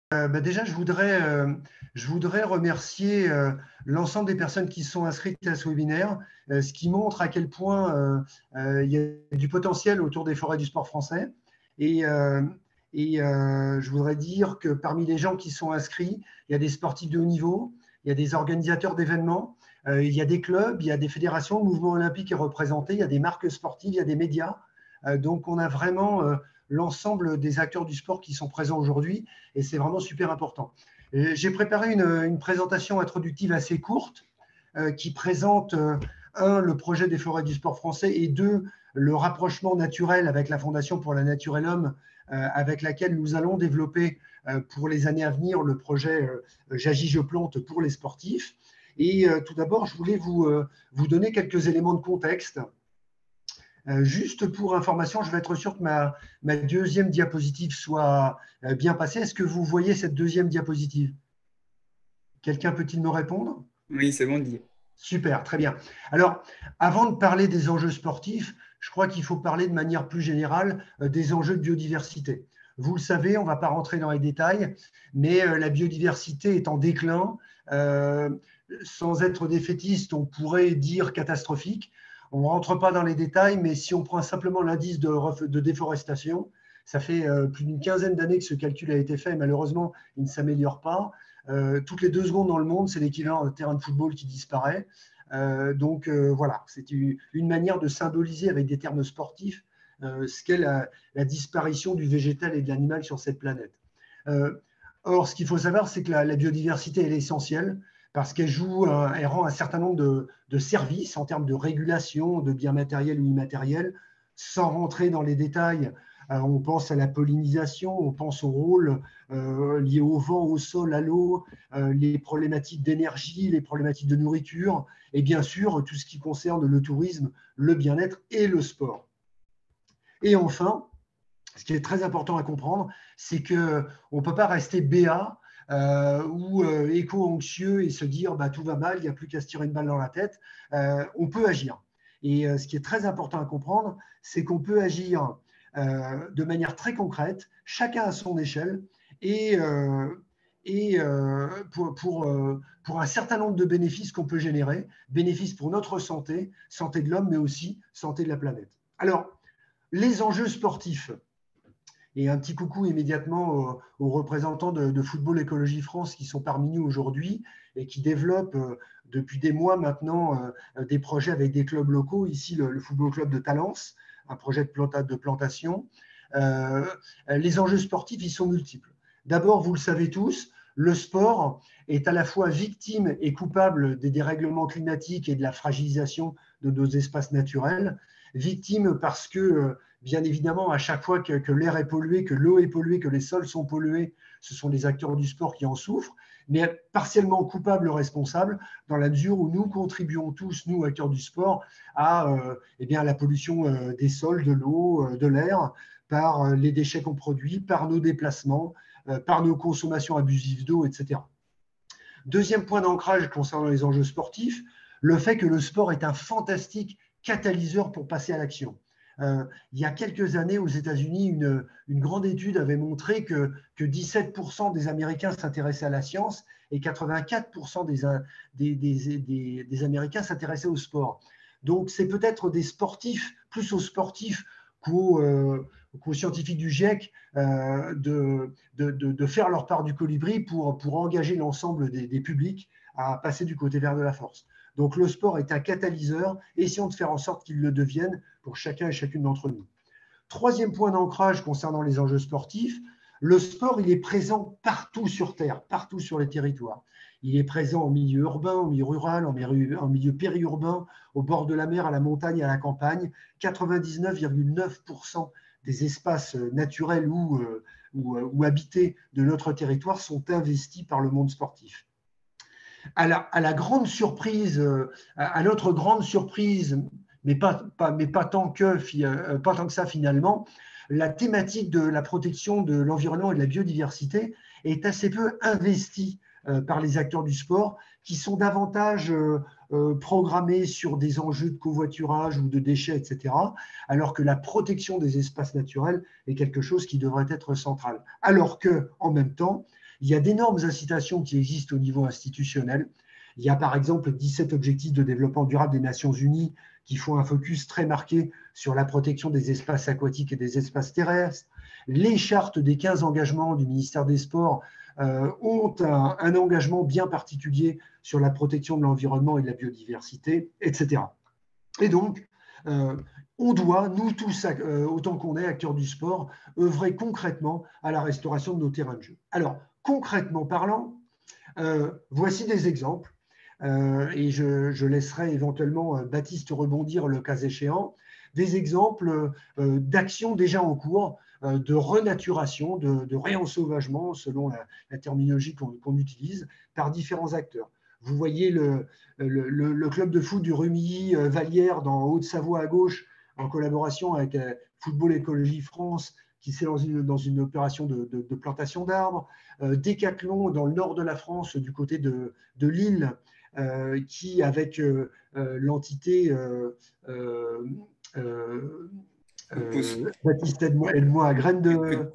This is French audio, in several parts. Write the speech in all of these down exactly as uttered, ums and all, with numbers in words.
Euh, bah déjà, je voudrais, euh, je voudrais remercier euh, l'ensemble des personnes qui sont inscrites à ce webinaire, euh, ce qui montre à quel point euh, euh, il y a du potentiel autour des forêts du sport français. Et, euh, et euh, je voudrais dire que parmi les gens qui sont inscrits, il y a des sportifs de haut niveau, il y a des organisateurs d'événements, euh, il y a des clubs, il y a des fédérations, le mouvement olympique est représenté, il y a des marques sportives, il y a des médias. Euh, donc, on a vraiment euh, l'ensemble des acteurs du sport qui sont présents aujourd'hui et c'est vraiment super important. J'ai préparé une, une, présentation introductive assez courte euh, qui présente, euh, un, le projet des forêts du sport français et deux, le rapprochement naturel avec la Fondation pour la Nature et l'Homme euh, avec laquelle nous allons développer euh, pour les années à venir le projet euh, J'agis, je plante pour les sportifs. Et euh, tout d'abord, je voulais vous, euh, vous donner quelques éléments de contexte. Euh, juste pour information, je vais être sûr que ma, ma deuxième diapositive soit euh, bien passée. Est-ce que vous voyez cette deuxième diapositive? Quelqu'un peut-il me répondre? Oui, c'est bon, dit. Super, très bien. Alors, avant de parler des enjeux sportifs, je crois qu'il faut parler de manière plus générale euh, des enjeux de biodiversité. Vous le savez, on ne va pas rentrer dans les détails, mais euh, la biodiversité est en déclin. Euh, sans être défaitiste, on pourrait dire catastrophique. On ne rentre pas dans les détails, mais si on prend simplement l'indice de, de déforestation, ça fait euh, plus d'une quinzaine d'années que ce calcul a été fait, et malheureusement, il ne s'améliore pas. Euh, toutes les deux secondes dans le monde, c'est l'équivalent d'un terrain de football qui disparaît. Euh, donc euh, voilà, c'est une, une manière de symboliser avec des termes sportifs euh, ce qu'est la, la disparition du végétal et de l'animal sur cette planète. Euh, or, ce qu'il faut savoir, c'est que la, la biodiversité elle est essentielle parce qu'elle joue, un, elle rend un certain nombre de, de services en termes de régulation, de biens matériels ou immatériels, sans rentrer dans les détails. Euh, on pense à la pollinisation, on pense au rôle euh, liés au vent, au sol, à l'eau, euh, les problématiques d'énergie, les problématiques de nourriture, et bien sûr tout ce qui concerne le tourisme, le bien-être et le sport. Et enfin, ce qui est très important à comprendre, c'est qu'on ne peut pas rester béat euh, ou euh, éco-anxieux et se dire bah, tout va mal, il n'y a plus qu'à se tirer une balle dans la tête. Euh, on peut agir. Et euh, ce qui est très important à comprendre, c'est qu'on peut agir euh, de manière très concrète, chacun à son échelle, et, euh, et euh, pour, pour, euh, pour un certain nombre de bénéfices qu'on peut générer, bénéfices pour notre santé, santé de l'homme, mais aussi santé de la planète. Alors, les enjeux sportifs. Et un petit coucou immédiatement aux, aux représentants de, de Football Écologie France qui sont parmi nous aujourd'hui et qui développent euh, depuis des mois maintenant euh, des projets avec des clubs locaux. Ici, le, le Football Club de Talence, un projet de, planta, de plantation. Euh, les enjeux sportifs, ils sont multiples. D'abord, vous le savez tous, le sport est à la fois victime et coupable des dérèglements climatiques et de la fragilisation de nos espaces naturels. Victime parce que bien évidemment, à chaque fois que, que l'air est pollué, que l'eau est polluée, que les sols sont pollués, ce sont les acteurs du sport qui en souffrent, mais partiellement coupables, responsables, dans la mesure où nous contribuons tous, nous, acteurs du sport, à, euh, eh bien, à la pollution euh, des sols, de l'eau, euh, de l'air, par euh, les déchets qu'on produit, par nos déplacements, euh, par nos consommations abusives d'eau, et cetera. Deuxième point d'ancrage concernant les enjeux sportifs, le fait que le sport est un fantastique catalyseur pour passer à l'action. Euh, il y a quelques années, aux États-Unis, une, une grande étude avait montré que, que dix-sept pour cent des Américains s'intéressaient à la science et quatre-vingt-quatre pour cent des, des, des, des, des Américains s'intéressaient au sport. Donc, c'est peut-être des sportifs, plus aux sportifs qu'aux, euh, qu'aux scientifiques du GIEC, euh, de, de, de, de faire leur part du colibri pour, pour engager l'ensemble des, des publics à passer du côté vert de la force. Donc, le sport est un catalyseur. Essayons de faire en sorte qu'il le devienne pour chacun et chacune d'entre nous. Troisième point d'ancrage concernant les enjeux sportifs, le sport, il est présent partout sur Terre, partout sur les territoires. Il est présent en milieu urbain, en milieu rural, en milieu, en milieu périurbain, au bord de la mer, à la montagne, à la campagne. quatre-vingt-dix-neuf virgule neuf pour cent des espaces naturels ou, ou, ou habités de notre territoire sont investis par le monde sportif. À la, à la grande surprise, à notre grande surprise, mais pas, pas, mais pas, tant que, pas tant que ça finalement, la thématique de la protection de l'environnement et de la biodiversité est assez peu investie euh, par les acteurs du sport qui sont davantage euh, euh, programmés sur des enjeux de covoiturage ou de déchets, et cetera, alors que la protection des espaces naturels est quelque chose qui devrait être central. Alors que, en même temps, Il y a d'énormes incitations qui existent au niveau institutionnel. Il y a par exemple dix-sept objectifs de développement durable des Nations Unies qui font un focus très marqué sur la protection des espaces aquatiques et des espaces terrestres. Les chartes des quinze engagements du ministère des Sports euh, ont un, un engagement bien particulier sur la protection de l'environnement et de la biodiversité, et cetera. Et donc, euh, on doit, nous tous, euh, autant qu'on est acteurs du sport, œuvrer concrètement à la restauration de nos terrains de jeu. Alors, concrètement parlant, euh, voici des exemples. Euh, et je, je laisserai éventuellement euh, Baptiste rebondir le cas échéant, des exemples euh, d'actions déjà en cours, euh, de renaturation, de, de réensauvagement, selon la, la terminologie qu'on qu'on utilise, par différents acteurs. Vous voyez le, le, le, le club de foot du Rumilly-Vallière dans Haute-Savoie à gauche, en collaboration avec euh, Football Écologie France, qui s'est dans une, dans une opération de, de, de plantation d'arbres. Euh, Décathlon dans le nord de la France, du côté de, de Lille, Euh, qui, avec euh, euh, l'entité euh, euh, euh, euh, Baptiste, aide-moi à graines de.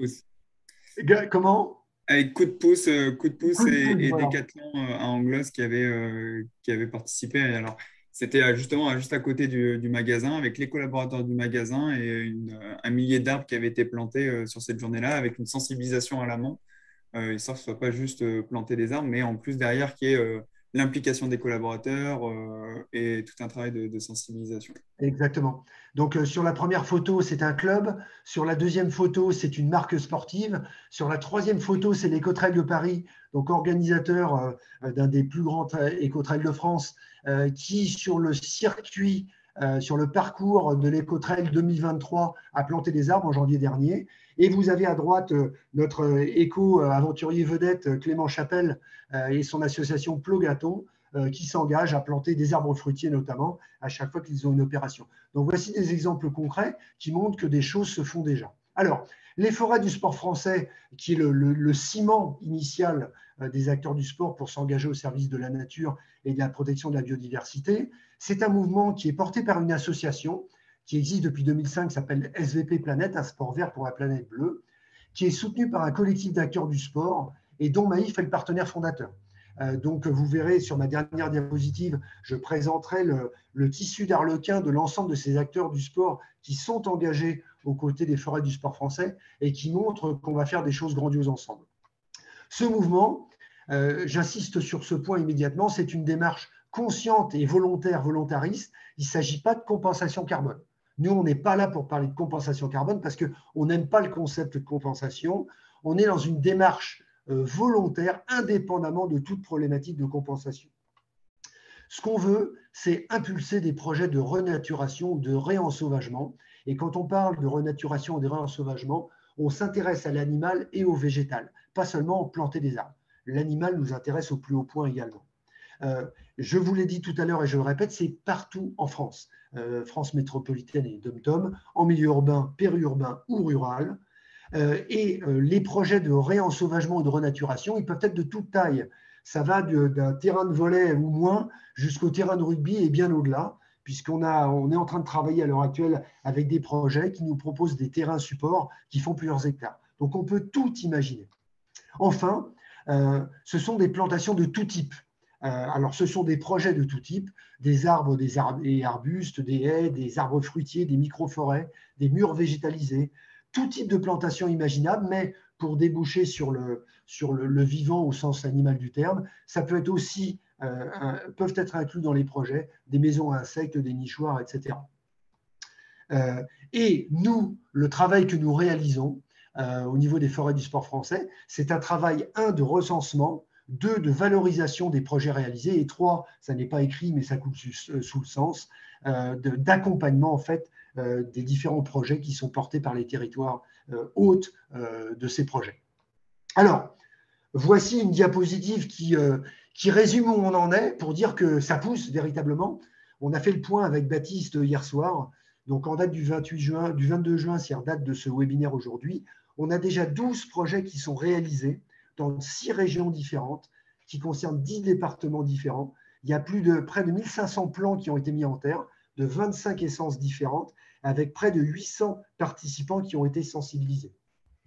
Comment? Avec coup de pouce, euh, coup de pouce Coup de et, pouce, et voilà. Decathlon euh, à Anglos qui avait, euh, qui avait participé. Et alors, c'était euh, justement euh, juste à côté du, du magasin, avec les collaborateurs du magasin et une, euh, un millier d'arbres qui avaient été plantés euh, sur cette journée-là, avec une sensibilisation à l'amont, euh, histoire que ce ne soit pas juste euh, planter des arbres, mais en plus derrière qu'il y ait euh, l'implication des collaborateurs euh, et tout un travail de, de sensibilisation. Exactement. Donc, euh, sur la première photo, c'est un club. Sur la deuxième photo, c'est une marque sportive. Sur la troisième photo, c'est l'Écotrail de Paris, donc organisateur euh, d'un des plus grands écotrails de France, euh, qui, sur le circuit, euh, sur le parcours de l'Écotrail deux mille vingt-trois, a planté des arbres en janvier dernier. Et vous avez à droite euh, notre éco-aventurier vedette euh, Clément Chapelle euh, et son association Plogaton, euh, qui s'engagent à planter des arbres fruitiers notamment à chaque fois qu'ils ont une opération. Donc voici des exemples concrets qui montrent que des choses se font déjà. Alors, les forêts du sport français, qui est le, le, le ciment initial euh, des acteurs du sport pour s'engager au service de la nature et de la protection de la biodiversité, c'est un mouvement qui est porté par une association qui existe depuis deux mille cinq, qui s'appelle S V P Planète, un sport vert pour la planète bleue, qui est soutenu par un collectif d'acteurs du sport et dont Maïf est le partenaire fondateur. Euh, donc, vous verrez sur ma dernière diapositive, je présenterai le, le tissu d'arlequin de l'ensemble de ces acteurs du sport qui sont engagés aux côtés des forêts du sport français et qui montrent qu'on va faire des choses grandioses ensemble. Ce mouvement, euh, j'insiste sur ce point immédiatement, c'est une démarche consciente et volontaire, volontariste. Il ne s'agit pas de compensation carbone. Nous, on n'est pas là pour parler de compensation carbone parce qu'on n'aime pas le concept de compensation. On est dans une démarche euh, volontaire, indépendamment de toute problématique de compensation. Ce qu'on veut, c'est impulser des projets de renaturation, de réensauvagement. Et quand on parle de renaturation et de réensauvagement, on s'intéresse à l'animal et au végétal, pas seulement planter des arbres. L'animal nous intéresse au plus haut point également. Euh, je vous l'ai dit tout à l'heure et je le répète, c'est partout en France, euh, France métropolitaine et dom-tom, en milieu urbain, périurbain ou rural. Euh, et euh, les projets de réensauvagement et de renaturation, ils peuvent être de toute taille. Ça va d'un terrain de volley ou moins jusqu'au terrain de rugby et bien au-delà, puisqu'on a, on est en train de travailler à l'heure actuelle avec des projets qui nous proposent des terrains supports qui font plusieurs hectares. Donc on peut tout imaginer. Enfin, euh, ce sont des plantations de tout type. Euh, alors, ce sont des projets de tout type, des arbres des ar et arbustes, des haies, des arbres fruitiers, des microforêts, des murs végétalisés, tout type de plantation imaginable, mais pour déboucher sur le, sur le, le vivant au sens animal du terme, ça peut être aussi, euh, un, peuvent être inclus dans les projets des maisons à insectes, des nichoirs, et cetera. Euh, et nous, le travail que nous réalisons euh, au niveau des forêts du sport français, c'est un travail, un, de recensement, deux, de valorisation des projets réalisés, et trois, ça n'est pas écrit, mais ça coule sous, sous le sens, euh, d'accompagnement en fait euh, des différents projets qui sont portés par les territoires euh, hôtes euh, de ces projets. Alors, voici une diapositive qui, euh, qui résume où on en est pour dire que ça pousse véritablement. On a fait le point avec Baptiste hier soir. Donc, en date du vingt-huit juin, du vingt-deux juin, c'est en date de ce webinaire aujourd'hui, on a déjà douze projets qui sont réalisés dans six régions différentes, qui concernent dix départements différents. Il y a plus de près de mille cinq cents plans qui ont été mis en terre, de vingt-cinq essences différentes, avec près de huit cents participants qui ont été sensibilisés.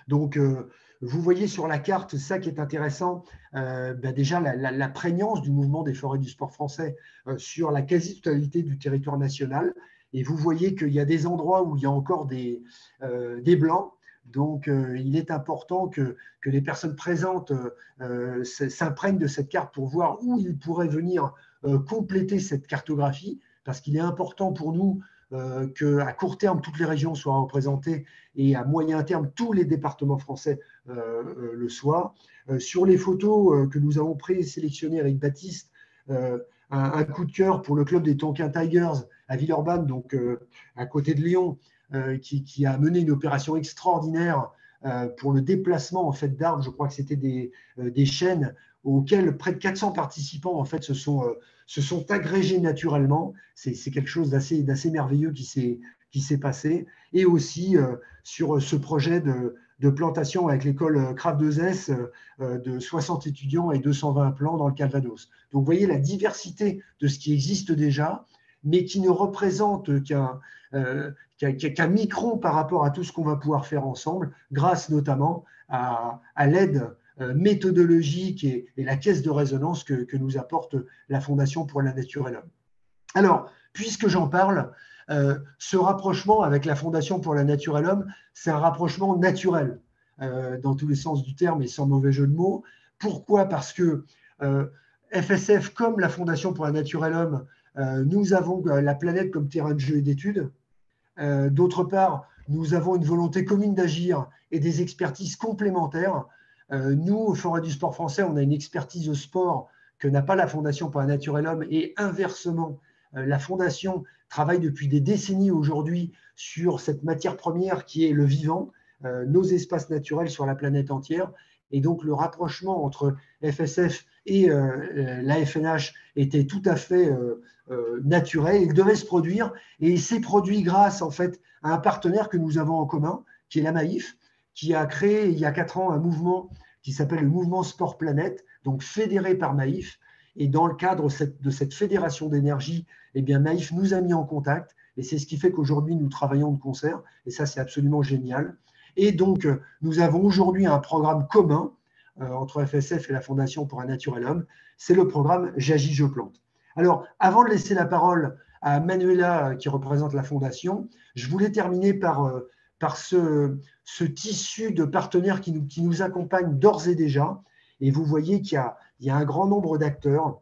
Donc, euh, vous voyez sur la carte, ça qui est intéressant, euh, ben déjà la, la, la prégnance du mouvement des forêts du sport français euh, sur la quasi-totalité du territoire national. Et vous voyez qu'il y a des endroits où il y a encore des, euh, des blancs. Donc, euh, il est important que, que les personnes présentes euh, s'imprègnent de cette carte pour voir où ils pourraient venir euh, compléter cette cartographie, parce qu'il est important pour nous euh, qu'à court terme, toutes les régions soient représentées et à moyen terme, tous les départements français euh, euh, le soient. Euh, sur les photos euh, que nous avons présélectionnées avec Baptiste, euh, un, un, coup de cœur pour le club des Tonkin Tigers à Villeurbanne, donc euh, à côté de Lyon, euh, qui, qui, a mené une opération extraordinaire euh, pour le déplacement en fait, d'arbres. Je crois que c'était des, euh, des chênes auxquels près de quatre cents participants en fait, se, sont, euh, se sont agrégés naturellement. C'est quelque chose d'assez merveilleux qui s'est qui s'est passé. Et aussi euh, sur ce projet de, de plantation avec l'école Craft deux S euh, de soixante étudiants et deux cent vingt plants dans le Calvados. Donc vous voyez la diversité de ce qui existe déjà, mais qui ne représente qu'un euh, qu'un qu'un micron par rapport à tout ce qu'on va pouvoir faire ensemble, grâce notamment à, à l'aide euh, méthodologique et, et la caisse de résonance que, que nous apporte la Fondation pour la Nature et l'Homme. Alors, puisque j'en parle, euh, ce rapprochement avec la Fondation pour la Nature et l'Homme, c'est un rapprochement naturel, euh, dans tous les sens du terme et sans mauvais jeu de mots. Pourquoi? Parce que euh, F S F, comme la Fondation pour la Nature et l'Homme, euh, nous avons la planète comme terrain de jeu et d'études. Euh, D'autre part, nous avons une volonté commune d'agir et des expertises complémentaires. Euh, nous, au Forêt du Sport français, on a une expertise au sport que n'a pas la Fondation pour la Nature et l'Homme, et inversement, euh, la Fondation travaille depuis des décennies aujourd'hui sur cette matière première qui est le vivant, euh, nos espaces naturels sur la planète entière. Et donc, le rapprochement entre F S F et euh, la F N H était tout à fait euh, euh, naturel. Il devait se produire et il s'est produit grâce en fait à un partenaire que nous avons en commun, qui est la Maïf, qui a créé il y a quatre ans un mouvement qui s'appelle le mouvement Sport Planète, donc fédéré par Maïf. Et dans le cadre de cette fédération d'énergie, eh bien Maïf nous a mis en contact et c'est ce qui fait qu'aujourd'hui nous travaillons de concert et ça c'est absolument génial. Et donc nous avons aujourd'hui un programme commun euh, entre F S F et la Fondation pour la Nature et l'Homme, c'est le programme J'agis, je plante. Alors avant de laisser la parole à Manuela qui représente la Fondation, je voulais terminer par, euh, par ce, ce tissu de partenaires qui nous, qui nous accompagnent d'ores et déjà. Et vous voyez qu'il y, y a un grand nombre d'acteurs.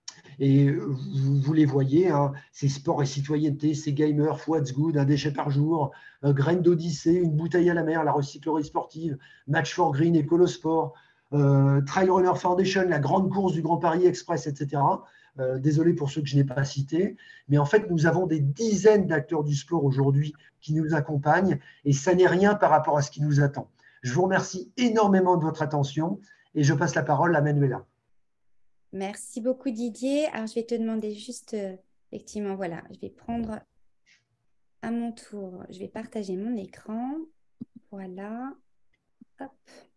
Et vous, vous les voyez, hein, c'est sport et citoyenneté, c'est gamer, What's Good, un déchet par jour, euh, graines d'Odyssée, une bouteille à la mer, la recyclerie sportive, Match for Green, Écolosport, euh, Trail Runner Foundation, la grande course du Grand Paris Express, et cetera. Euh, désolé pour ceux que je n'ai pas cités, mais en fait, nous avons des dizaines d'acteurs du sport aujourd'hui qui nous accompagnent et ça n'est rien par rapport à ce qui nous attend. Je vous remercie énormément de votre attention et je passe la parole à Manuela. Merci beaucoup Didier. Alors je vais te demander juste, euh, effectivement, voilà, je vais prendre à mon tour, je vais partager mon écran. Voilà. Hop.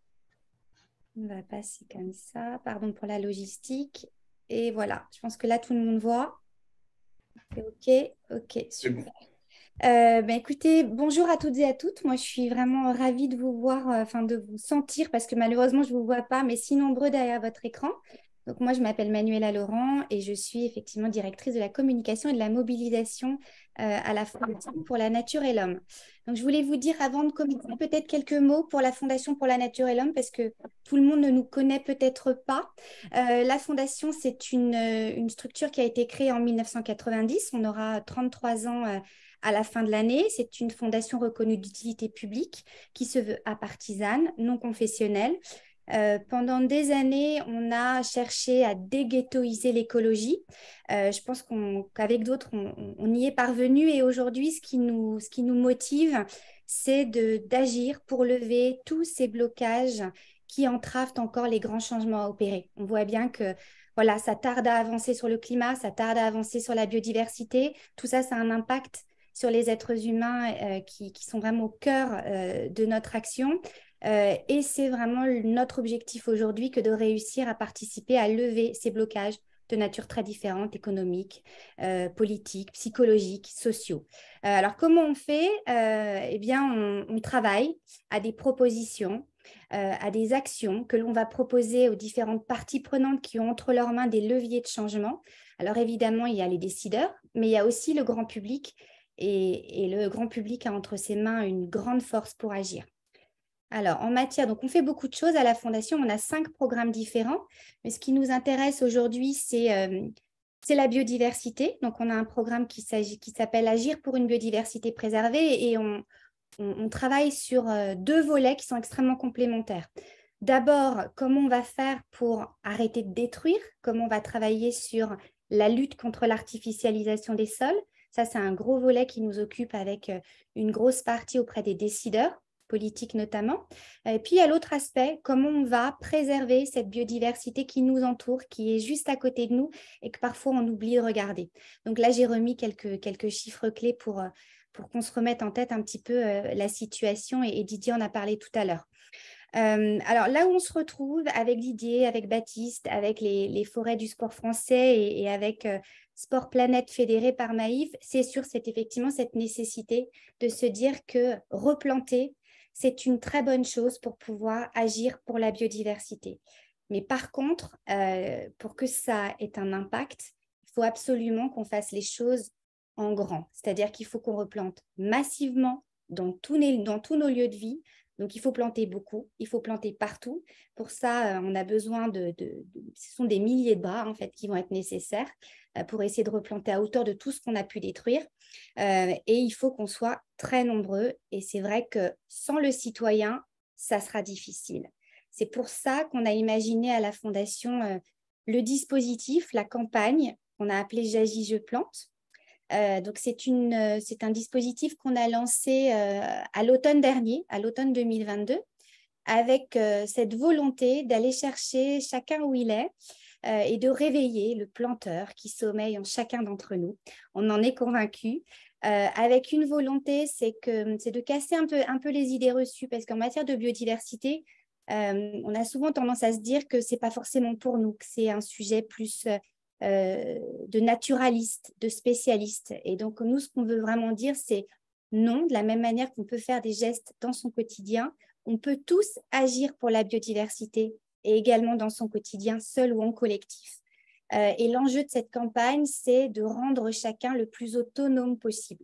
On va passer comme ça. Pardon pour la logistique. Et voilà, je pense que là tout le monde voit. C'est OK. OK, super. Bon. Euh, ben écoutez, bonjour à toutes et à toutes. Moi, je suis vraiment ravie de vous voir, euh, enfin de vous sentir, parce que malheureusement, je ne vous vois pas, mais si nombreux derrière votre écran. Donc, moi, je m'appelle Manuela Laurent et je suis effectivement directrice de la communication et de la mobilisation euh, à la Fondation pour la Nature et l'Homme. Donc, je voulais vous dire avant de commencer peut-être quelques mots pour la Fondation pour la Nature et l'Homme parce que tout le monde ne nous connaît peut-être pas. Euh, la Fondation, c'est une, une structure qui a été créée en mille neuf cent quatre-vingt-dix. On aura trente-trois ans euh, à la fin de l'année. C'est une fondation reconnue d'utilité publique qui se veut apartisane, non confessionnelle. Euh, pendant des années, on a cherché à déghettoiser l'écologie. Euh, je pense qu'on, qu'avec d'autres, on, on y est parvenu. Et aujourd'hui, ce qui nous, ce qui nous motive, c'est de, d'agir pour lever tous ces blocages qui entravent encore les grands changements à opérer. On voit bien que voilà, ça tarde à avancer sur le climat, ça tarde à avancer sur la biodiversité. Tout ça, ça a un impact sur les êtres humains euh, qui, qui sont vraiment au cœur euh, de notre action. Euh, et c'est vraiment notre objectif aujourd'hui que de réussir à participer à lever ces blocages de nature très différente, économiques, euh, politiques, psychologiques, sociaux. Euh, alors, comment on fait? euh, Eh bien, on, on travaille à des propositions, euh, à des actions que l'on va proposer aux différentes parties prenantes qui ont entre leurs mains des leviers de changement. Alors, évidemment, il y a les décideurs, mais il y a aussi le grand public. Et, et le grand public a entre ses mains une grande force pour agir. Alors, en matière, donc on fait beaucoup de choses à la Fondation, on a cinq programmes différents, mais ce qui nous intéresse aujourd'hui, c'est euh, c'est la biodiversité. Donc, on a un programme qui s'appelle Agir pour une biodiversité préservée et on, on, on travaille sur euh, deux volets qui sont extrêmement complémentaires. D'abord, comment on va faire pour arrêter de détruire, comment on va travailler sur la lutte contre l'artificialisation des sols. Ça, c'est un gros volet qui nous occupe avec euh, une grosse partie auprès des décideurs, politique notamment. Et puis, il y a l'autre aspect, comment on va préserver cette biodiversité qui nous entoure, qui est juste à côté de nous et que parfois on oublie de regarder. Donc là, j'ai remis quelques, quelques chiffres clés pour, pour qu'on se remette en tête un petit peu euh, la situation et, et Didier en a parlé tout à l'heure. Euh, alors là où on se retrouve avec Didier, avec Baptiste, avec les, les forêts du sport français et, et avec euh, Sport Planète fédéré par Maïf, c'est sur cette, effectivement cette nécessité de se dire que replanter, c'est une très bonne chose pour pouvoir agir pour la biodiversité. Mais par contre, euh, pour que ça ait un impact, il faut absolument qu'on fasse les choses en grand. C'est-à-dire qu'il faut qu'on replante massivement dans tous, les, dans tous nos lieux de vie. Donc, il faut planter beaucoup, il faut planter partout. Pour ça, euh, on a besoin de, de, de… Ce sont des milliers de bras, en fait, qui vont être nécessaires euh, pour essayer de replanter à hauteur de tout ce qu'on a pu détruire. Euh, et il faut qu'on soit très nombreux. Et c'est vrai que sans le citoyen, ça sera difficile. C'est pour ça qu'on a imaginé à la Fondation euh, le dispositif, la campagne qu'on a appelée J'agis, je plante. Euh, donc, c'est euh, un dispositif qu'on a lancé euh, à l'automne dernier, à l'automne deux mille vingt-deux, avec euh, cette volonté d'aller chercher chacun où il est euh, et de réveiller le planteur qui sommeille en chacun d'entre nous. On en est convaincus. Euh, avec une volonté, c'est de casser un peu, un peu les idées reçues, parce qu'en matière de biodiversité, euh, on a souvent tendance à se dire que ce n'est pas forcément pour nous, que c'est un sujet plus… Euh, Euh, de naturalistes, de spécialistes. Et donc, nous, ce qu'on veut vraiment dire, c'est non, de la même manière qu'on peut faire des gestes dans son quotidien, on peut tous agir pour la biodiversité et également dans son quotidien, seul ou en collectif. Euh, et l'enjeu de cette campagne, c'est de rendre chacun le plus autonome possible.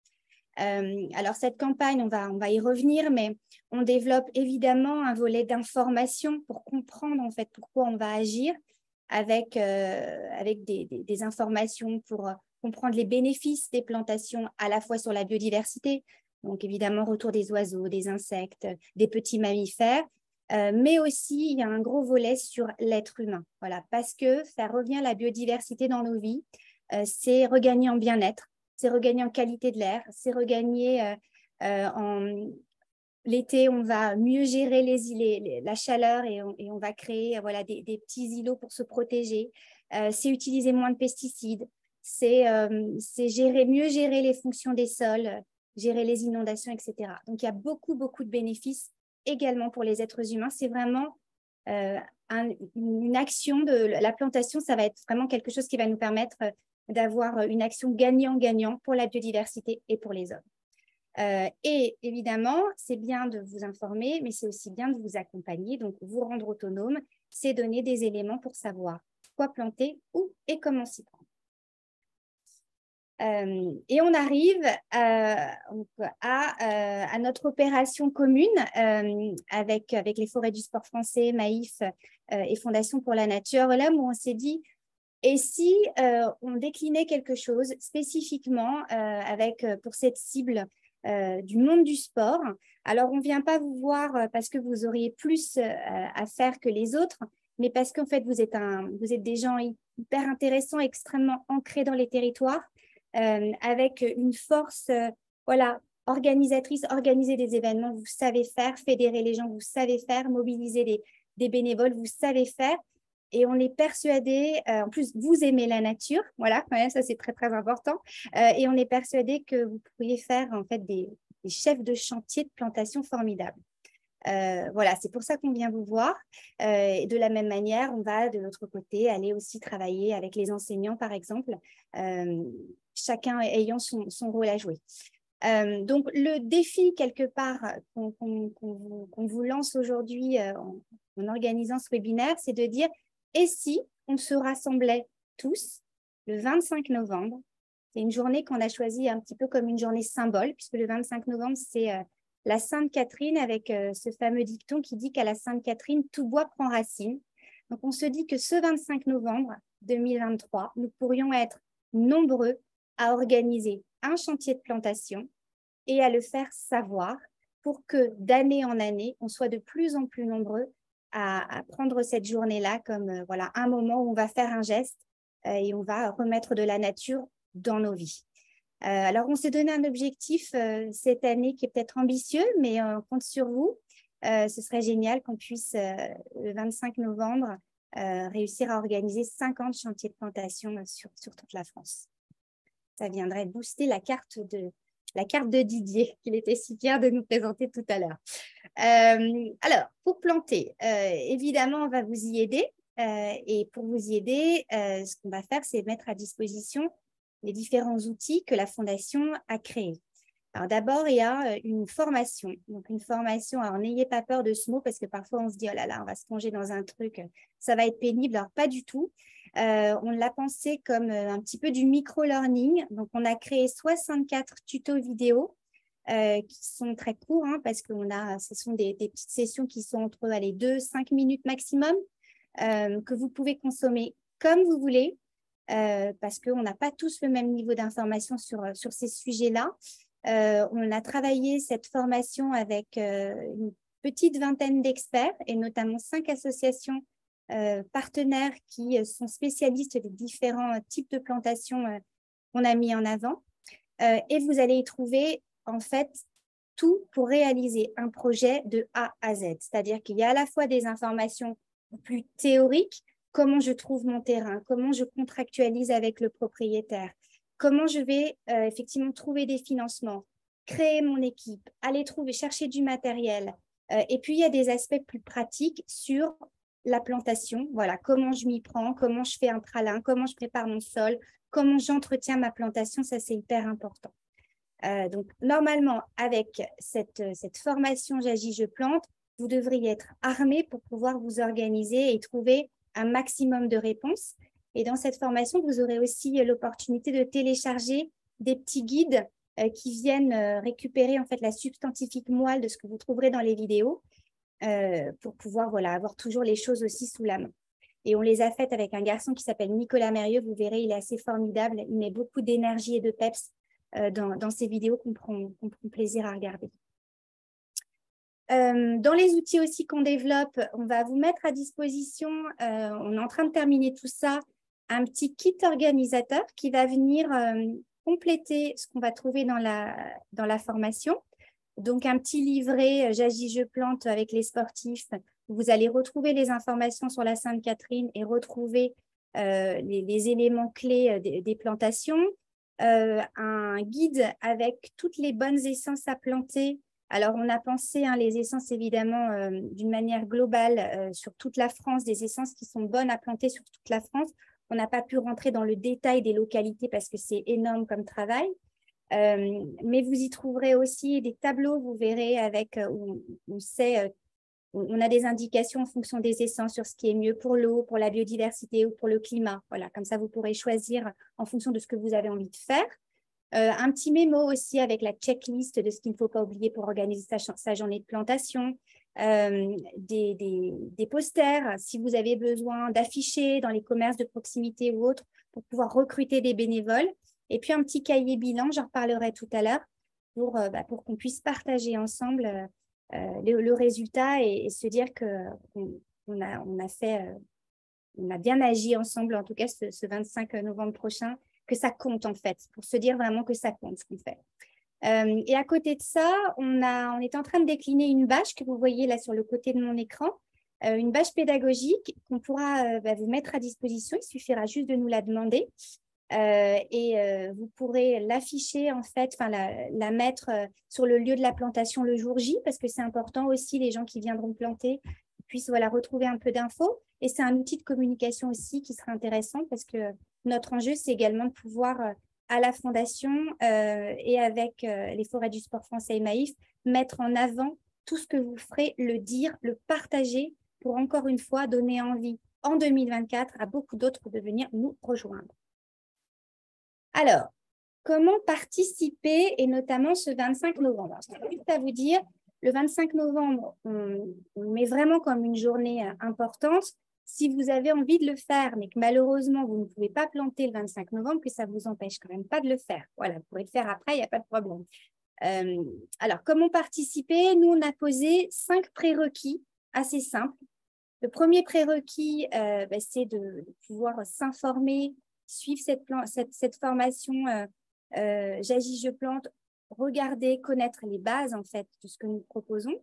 Euh, alors, cette campagne, on va, on va y revenir, mais on développe évidemment un volet d'information pour comprendre en fait pourquoi on va agir, avec, euh, avec des, des, des informations pour euh, comprendre les bénéfices des plantations à la fois sur la biodiversité, donc évidemment retour des oiseaux, des insectes, des petits mammifères, euh, mais aussi il y a un gros volet sur l'être humain, voilà, parce que faire revenir la biodiversité dans nos vies, euh, c'est regagner en bien-être, c'est regagner en qualité de l'air, c'est regagner euh, euh, en… L'été, on va mieux gérer les, les, les, la chaleur et on, et on va créer voilà, des, des petits îlots pour se protéger. Euh, c'est utiliser moins de pesticides. C'est euh, gérer, mieux gérer les fonctions des sols, gérer les inondations, et cetera. Donc, il y a beaucoup, beaucoup de bénéfices également pour les êtres humains. C'est vraiment euh, un, une action de la plantation. Ça va être vraiment quelque chose qui va nous permettre d'avoir une action gagnant-gagnant pour la biodiversité et pour les hommes. Euh, et évidemment, c'est bien de vous informer, mais c'est aussi bien de vous accompagner, donc vous rendre autonome, c'est donner des éléments pour savoir quoi planter, où et comment s'y prendre. Euh, et on arrive euh, à, euh, à notre opération commune euh, avec, avec les forêts du sport français, Maïf euh, et Fondation pour la Nature, là où on s'est dit, et si euh, on déclinait quelque chose spécifiquement euh, avec, pour cette cible Euh, du monde du sport. Alors, on ne vient pas vous voir parce que vous auriez plus euh, à faire que les autres, mais parce qu'en fait, vous êtes, un, vous êtes des gens hyper intéressants, extrêmement ancrés dans les territoires, euh, avec une force euh, voilà, organisatrice, organiser des événements, vous savez faire, fédérer les gens, vous savez faire, mobiliser des, des bénévoles, vous savez faire. Et on est persuadé, euh, en plus, vous aimez la nature, voilà, ouais, ça c'est très, très important. Euh, et on est persuadé que vous pourriez faire en fait des, des chefs de chantier de plantation formidables. Euh, voilà, c'est pour ça qu'on vient vous voir. Euh, et de la même manière, on va de l'autre côté aller aussi travailler avec les enseignants, par exemple, euh, chacun ayant son, son rôle à jouer. Euh, donc, le défi, quelque part, qu'on qu'on, qu'on vous, qu'on vous lance aujourd'hui euh, en, en organisant ce webinaire, c'est de dire, et si on se rassemblait tous le vingt-cinq novembre? C'est une journée qu'on a choisie un petit peu comme une journée symbole, puisque le vingt-cinq novembre, c'est euh, la Sainte Catherine, avec euh, ce fameux dicton qui dit qu'à la Sainte Catherine, tout bois prend racine. Donc, on se dit que ce vingt-cinq novembre deux mille vingt-trois, nous pourrions être nombreux à organiser un chantier de plantation et à le faire savoir pour que d'année en année, on soit de plus en plus nombreux à, à prendre cette journée-là comme euh, voilà, un moment où on va faire un geste euh, et on va remettre de la nature dans nos vies. Euh, alors, on s'est donné un objectif euh, cette année qui est peut-être ambitieux, mais euh, on compte sur vous. Euh, ce serait génial qu'on puisse, euh, le vingt-cinq novembre, euh, réussir à organiser cinquante chantiers de plantation sur, sur toute la France. Ça viendrait booster la carte de, la carte de Didier, qu'il était si fier de nous présenter tout à l'heure. Euh, alors, pour planter, euh, évidemment, on va vous y aider. Euh, et pour vous y aider, euh, ce qu'on va faire, c'est mettre à disposition les différents outils que la Fondation a créés. Alors d'abord, il y a une formation. Donc une formation, alors n'ayez pas peur de ce mot parce que parfois on se dit, oh là là, on va se plonger dans un truc, ça va être pénible. Alors pas du tout. Euh, on l'a pensé comme un petit peu du micro-learning. Donc on a créé soixante-quatre tutos vidéo euh, qui sont très courts hein, parce que ce sont des, des petites sessions qui sont entre allez, deux à cinq minutes maximum euh, que vous pouvez consommer comme vous voulez. Euh, parce qu'on n'a pas tous le même niveau d'information sur, sur ces sujets-là. Euh, on a travaillé cette formation avec euh, une petite vingtaine d'experts et notamment cinq associations euh, partenaires qui sont spécialistes des différents types de plantations euh, qu'on a mis en avant. Euh, et vous allez y trouver en fait tout pour réaliser un projet de A à Z. C'est-à-dire qu'il y a à la fois des informations plus théoriques, comment je trouve mon terrain, comment je contractualise avec le propriétaire, comment je vais euh, effectivement trouver des financements, créer mon équipe, aller trouver, chercher du matériel. Euh, et puis, il y a des aspects plus pratiques sur la plantation. Voilà, comment je m'y prends, comment je fais un pralin, comment je prépare mon sol, comment j'entretiens ma plantation, ça c'est hyper important. Euh, donc, normalement, avec cette, cette formation J'agis, je plante, vous devriez être armé pour pouvoir vous organiser et trouver un maximum de réponses. Et dans cette formation, vous aurez aussi l'opportunité de télécharger des petits guides euh, qui viennent euh, récupérer en fait la substantifique moelle de ce que vous trouverez dans les vidéos euh, pour pouvoir voilà, avoir toujours les choses aussi sous la main. Et on les a faites avec un garçon qui s'appelle Nicolas Mérieux. Vous verrez, il est assez formidable. Il met beaucoup d'énergie et de peps euh, dans, dans ces vidéos qu'on prend, qu'on prend plaisir à regarder. Euh, dans les outils aussi qu'on développe, on va vous mettre à disposition, euh, on est en train de terminer tout ça, un petit kit organisateur qui va venir euh, compléter ce qu'on va trouver dans la, dans la formation. Donc, un petit livret J'agis, je plante avec les sportifs. Vous allez retrouver les informations sur la Sainte Catherine et retrouver euh, les, les éléments clés des, des plantations. Euh, un guide avec toutes les bonnes essences à planter. Alors, on a pensé hein, les essences, évidemment, euh, d'une manière globale euh, sur toute la France, des essences qui sont bonnes à planter sur toute la France. On n'a pas pu rentrer dans le détail des localités parce que c'est énorme comme travail. Euh, mais vous y trouverez aussi des tableaux, vous verrez, avec euh, où on sait, euh, on a des indications en fonction des essences sur ce qui est mieux pour l'eau, pour la biodiversité ou pour le climat. Voilà, comme ça, vous pourrez choisir en fonction de ce que vous avez envie de faire. Euh, un petit mémo aussi avec la checklist de ce qu'il ne faut pas oublier pour organiser sa, sa journée de plantation. Euh, des, des, des posters, si vous avez besoin d'afficher dans les commerces de proximité ou autres pour pouvoir recruter des bénévoles. Et puis un petit cahier bilan, j'en reparlerai tout à l'heure, pour, euh, bah, pour qu'on puisse partager ensemble euh, le, le résultat et, et se dire qu'on on a, on a fait, euh, on a bien agi ensemble, en tout cas ce, ce vingt-cinq novembre prochain, que ça compte en fait, pour se dire vraiment que ça compte ce qu'on fait. Euh, et à côté de ça, on, a, on est en train de décliner une bâche que vous voyez là sur le côté de mon écran, euh, une bâche pédagogique qu'on pourra euh, bah, vous mettre à disposition, il suffira juste de nous la demander. Euh, et euh, vous pourrez l'afficher, en fait, enfin la, la mettre euh, sur le lieu de la plantation le jour J, parce que c'est important aussi, les gens qui viendront planter puissent voilà, retrouver un peu d'infos. Et c'est un outil de communication aussi qui sera intéressant, parce que notre enjeu, c'est également de pouvoir, euh, à la Fondation euh, et avec euh, les Forêts du Sport Français et Maïf, mettre en avant tout ce que vous ferez, le dire, le partager, pour encore une fois donner envie en deux mille vingt-quatre à beaucoup d'autres de venir nous rejoindre. Alors, comment participer, et notamment ce vingt-cinq novembre? C'est juste à vous dire, le vingt-cinq novembre, on, on met vraiment comme une journée euh, importante. Si vous avez envie de le faire, mais que malheureusement, vous ne pouvez pas planter le vingt-cinq novembre, que ça ne vous empêche quand même pas de le faire. Voilà, vous pourrez le faire après, il n'y a pas de problème. Euh, alors, comment participer? Nous, on a posé cinq prérequis assez simples. Le premier prérequis, euh, bah, c'est de, de pouvoir s'informer, suivre cette, plan cette, cette formation euh, euh, J'agis, je plante, regarder, connaître les bases en fait de ce que nous proposons.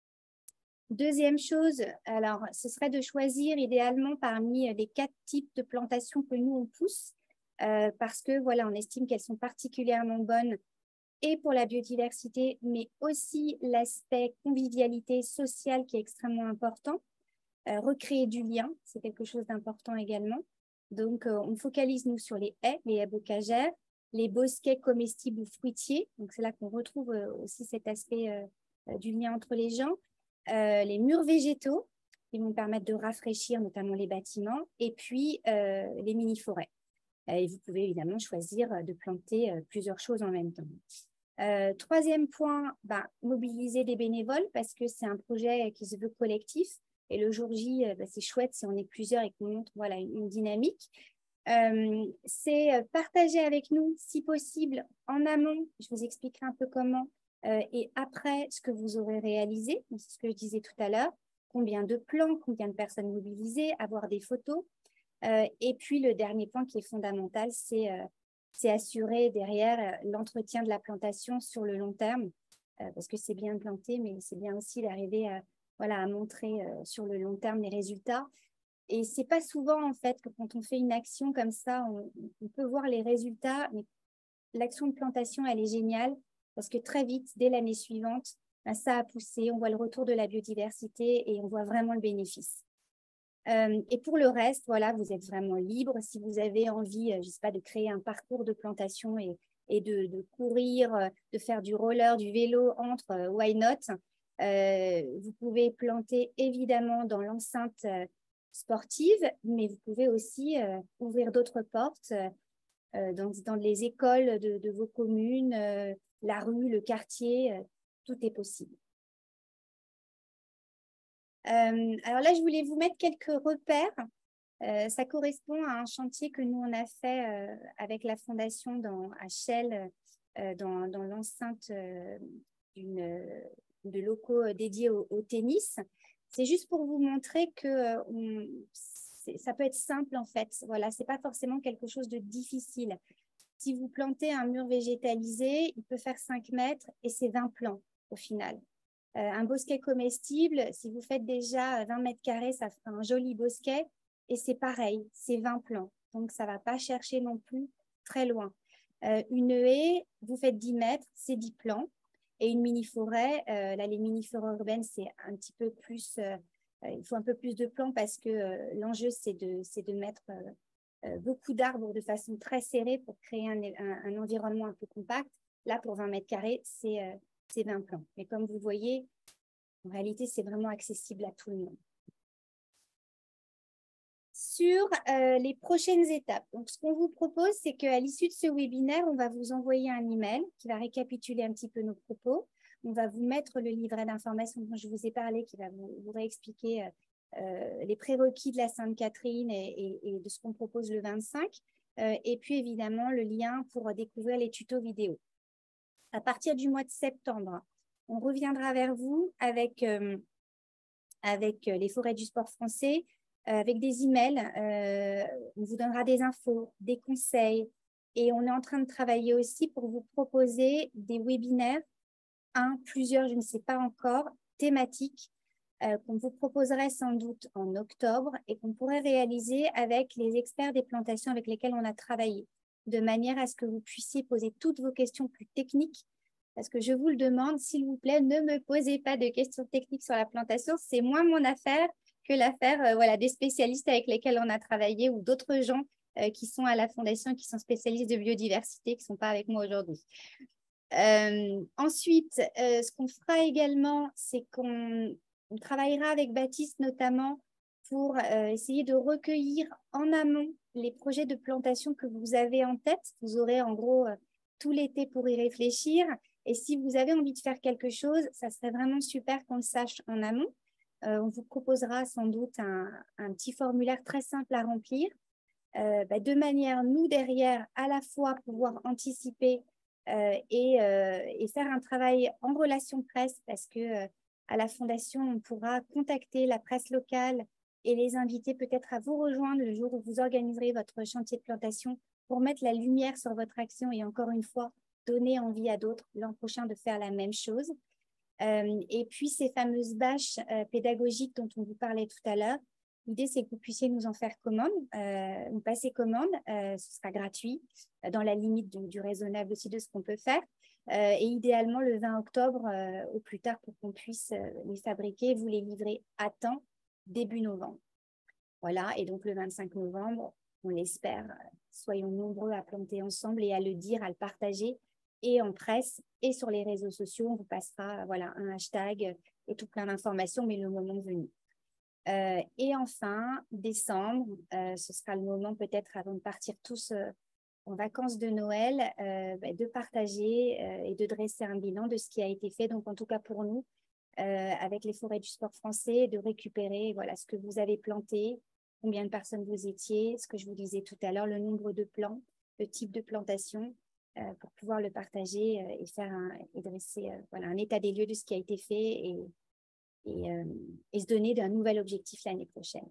Deuxième chose, alors, ce serait de choisir idéalement parmi les quatre types de plantations que nous on pousse, euh, parce que voilà, on estime qu'elles sont particulièrement bonnes et pour la biodiversité, mais aussi l'aspect convivialité sociale qui est extrêmement important. Euh, recréer du lien, c'est quelque chose d'important également. Donc, euh, on focalise, nous, sur les haies, les haies bocagères, les bosquets comestibles ou fruitiers. Donc, c'est là qu'on retrouve euh, aussi cet aspect euh, du lien entre les gens. Euh, les murs végétaux, qui vont permettre de rafraîchir notamment les bâtiments. Et puis, euh, les mini-forêts. Euh, et vous pouvez évidemment choisir de planter euh, plusieurs choses en même temps. Euh, troisième point, bah, mobiliser des bénévoles parce que c'est un projet qui se veut collectif. Et le jour J, bah, c'est chouette si on est plusieurs et qu'on montre voilà, une, une dynamique. Euh, c'est partager avec nous, si possible, en amont, je vous expliquerai un peu comment, euh, et après ce que vous aurez réalisé, c'est ce que je disais tout à l'heure, combien de plans, combien de personnes mobilisées, avoir des photos. Euh, et puis le dernier point qui est fondamental, c'est euh, c'est assurer derrière l'entretien de la plantation sur le long terme, euh, parce que c'est bien de planter, mais c'est bien aussi d'arriver à Voilà, à montrer euh, sur le long terme les résultats. Et c'est pas souvent, en fait, que quand on fait une action comme ça, on, on peut voir les résultats, mais l'action de plantation, elle est géniale, parce que très vite, dès l'année suivante, ben, ça a poussé, on voit le retour de la biodiversité et on voit vraiment le bénéfice. Euh, et pour le reste, voilà, vous êtes vraiment libre. Si vous avez envie, euh, je sais pas, de créer un parcours de plantation et, et de, de courir, euh, de faire du roller, du vélo entre, euh, why not? Euh, vous pouvez planter évidemment dans l'enceinte euh, sportive, mais vous pouvez aussi euh, ouvrir d'autres portes euh, dans, dans les écoles de, de vos communes, euh, la rue, le quartier, euh, tout est possible. Euh, alors là, je voulais vous mettre quelques repères. Euh, ça correspond à un chantier que nous, on a fait euh, avec la Fondation dans, à Chelles, euh, dans, dans l'enceinte euh, de locaux dédiés au, au tennis. C'est juste pour vous montrer que euh, on, ça peut être simple, en fait. Voilà, ce n'est pas forcément quelque chose de difficile. Si vous plantez un mur végétalisé, il peut faire cinq mètres et c'est vingt plants au final. Euh, un bosquet comestible, si vous faites déjà vingt mètres carrés, ça fait un joli bosquet. Et c'est pareil, c'est vingt plants. Donc, ça ne va pas chercher non plus très loin. Euh, une haie, vous faites dix mètres, c'est dix plants. Et une mini-forêt, euh, là, les mini-forêts urbaines, c'est un petit peu plus, euh, il faut un peu plus de plants parce que euh, l'enjeu, c'est de, c'est de mettre euh, euh, beaucoup d'arbres de façon très serrée pour créer un, un, un environnement un peu compact. Là, pour vingt mètres carrés, c'est euh, c'est vingt plants. Mais comme vous voyez, en réalité, c'est vraiment accessible à tout le monde. Sur euh, les prochaines étapes. Donc, ce qu'on vous propose, c'est qu'à l'issue de ce webinaire, on va vous envoyer un email qui va récapituler un petit peu nos propos. On va vous mettre le livret d'information dont je vous ai parlé, qui va vous, vous réexpliquer euh, les prérequis de la Sainte-Catherine et, et, et de ce qu'on propose le vingt-cinq. Euh, et puis, évidemment, le lien pour découvrir les tutos vidéo. À partir du mois de septembre, on reviendra vers vous avec, euh, avec les Forêts du Sport Français, euh, avec des emails. Euh, on vous donnera des infos, des conseils. Et on est en train de travailler aussi pour vous proposer des webinaires, un, plusieurs, je ne sais pas encore, thématiques, euh, qu'on vous proposerait sans doute en octobre et qu'on pourrait réaliser avec les experts des plantations avec lesquels on a travaillé. de manière à ce que vous puissiez poser toutes vos questions plus techniques. Parce que je vous le demande, s'il vous plaît, ne me posez pas de questions techniques sur la plantation. C'est moins mon affaire que l'affaire euh, voilà, des spécialistes avec lesquels on a travaillé ou d'autres gens euh, qui sont à la Fondation, qui sont spécialistes de biodiversité, qui ne sont pas avec moi aujourd'hui. Euh, ensuite, euh, ce qu'on fera également, c'est qu'on travaillera avec Baptiste notamment pour euh, essayer de recueillir en amont les projets de plantation que vous avez en tête. Vous aurez en gros euh, tout l'été pour y réfléchir. Et si vous avez envie de faire quelque chose, ça serait vraiment super qu'on le sache en amont. Euh, on vous proposera sans doute un, un petit formulaire très simple à remplir, euh, bah, de manière, nous, derrière, à la fois pouvoir anticiper euh, et, euh, et faire un travail en relation presse, parce que euh, à la Fondation, on pourra contacter la presse locale et les inviter peut-être à vous rejoindre le jour où vous organiserez votre chantier de plantation pour mettre la lumière sur votre action et encore une fois, donner envie à d'autres l'an prochain de faire la même chose. Euh, et puis, ces fameuses bâches euh, pédagogiques dont on vous parlait tout à l'heure, l'idée, c'est que vous puissiez nous en faire commande, euh, nous passer commande, euh, ce sera gratuit, euh, dans la limite du, du raisonnable aussi de ce qu'on peut faire, euh, et idéalement le vingt octobre euh, au plus tard pour qu'on puisse euh, les fabriquer, vous les livrer à temps, début novembre. Voilà, et donc le vingt-cinq novembre, on l'espère, soyons nombreux à planter ensemble et à le dire, à le partager, et en presse et sur les réseaux sociaux. On vous passera voilà, un hashtag et tout plein d'informations, mais le moment venu. Euh, et enfin, décembre, euh, ce sera le moment peut-être avant de partir tous euh, en vacances de Noël, euh, bah, de partager euh, et de dresser un bilan de ce qui a été fait. Donc en tout cas pour nous, euh, avec les forêts du sport français, de récupérer voilà, ce que vous avez planté, combien de personnes vous étiez, ce que je vous disais tout à l'heure, le nombre de plants, le type de plantation, euh, pour pouvoir le partager euh, et faire un, et dresser euh, voilà, un état des lieux de ce qui a été fait et, et, euh, et se donner d'un nouvel objectif l'année prochaine.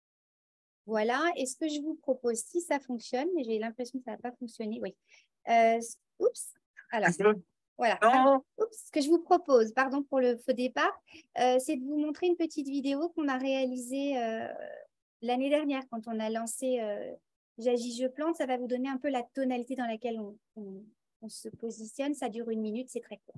Voilà, et ce que je vous propose, si ça fonctionne, mais j'ai l'impression que ça n'a pas fonctionné, oui. Euh, oups, alors, voilà. Alors, oups, ce que je vous propose, pardon pour le faux départ, euh, c'est de vous montrer une petite vidéo qu'on a réalisée euh, l'année dernière quand on a lancé euh, J'agis, je plante. Ça va vous donner un peu la tonalité dans laquelle on, on, on se positionne. Ça dure une minute, c'est très court.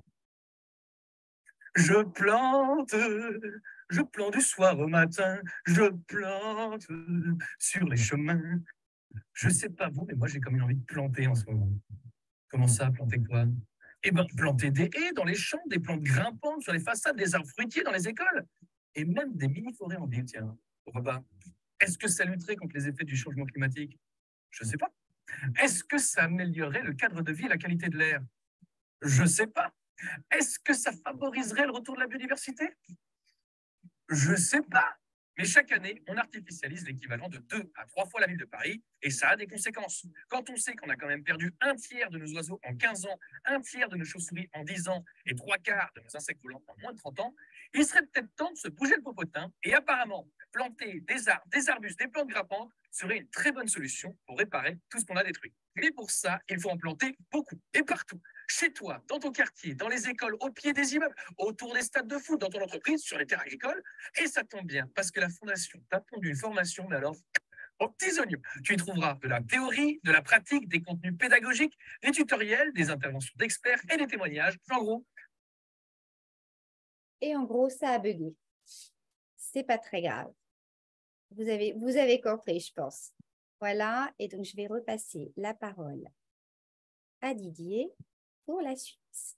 Je plante, je plante du soir au matin, je plante sur les chemins. Je sais pas vous, mais moi j'ai comme une envie de planter en ce moment. Comment ça, planter quoi? Eh bien, planter des haies dans les champs, des plantes grimpantes sur les façades, des arbres fruitiers dans les écoles, et même des mini-forêts en ville, tiens. Pourquoi pas? Est-ce que ça lutterait contre les effets du changement climatique? Je sais pas. Est-ce que ça améliorerait le cadre de vie et la qualité de l'air? Je sais pas. Est-ce que ça favoriserait le retour de la biodiversité? Je ne sais pas. Mais chaque année, on artificialise l'équivalent de deux à trois fois la ville de Paris et ça a des conséquences. Quand on sait qu'on a quand même perdu un tiers de nos oiseaux en quinze ans, un tiers de nos chauves-souris en dix ans et trois quarts de nos insectes volants en moins de trente ans, il serait peut-être temps de se bouger le popotin et apparemment, planter des arbres, des arbustes, des plantes grimpantes serait une très bonne solution pour réparer tout ce qu'on a détruit. Mais pour ça, il faut en planter beaucoup et partout. Chez toi, dans ton quartier, dans les écoles, au pied des immeubles, autour des stades de foot, dans ton entreprise, sur les terres agricoles. Et ça tombe bien, parce que la Fondation t'a pondu une formation, mais alors, aux petits oignons. Tu y trouveras de la théorie, de la pratique, des contenus pédagogiques, des tutoriels, des interventions d'experts et des témoignages. En gros. Et en gros, ça a bugué. C'est pas très grave. Vous avez, vous avez compris, je pense. Voilà, et donc je vais repasser la parole à Didier pour la suite.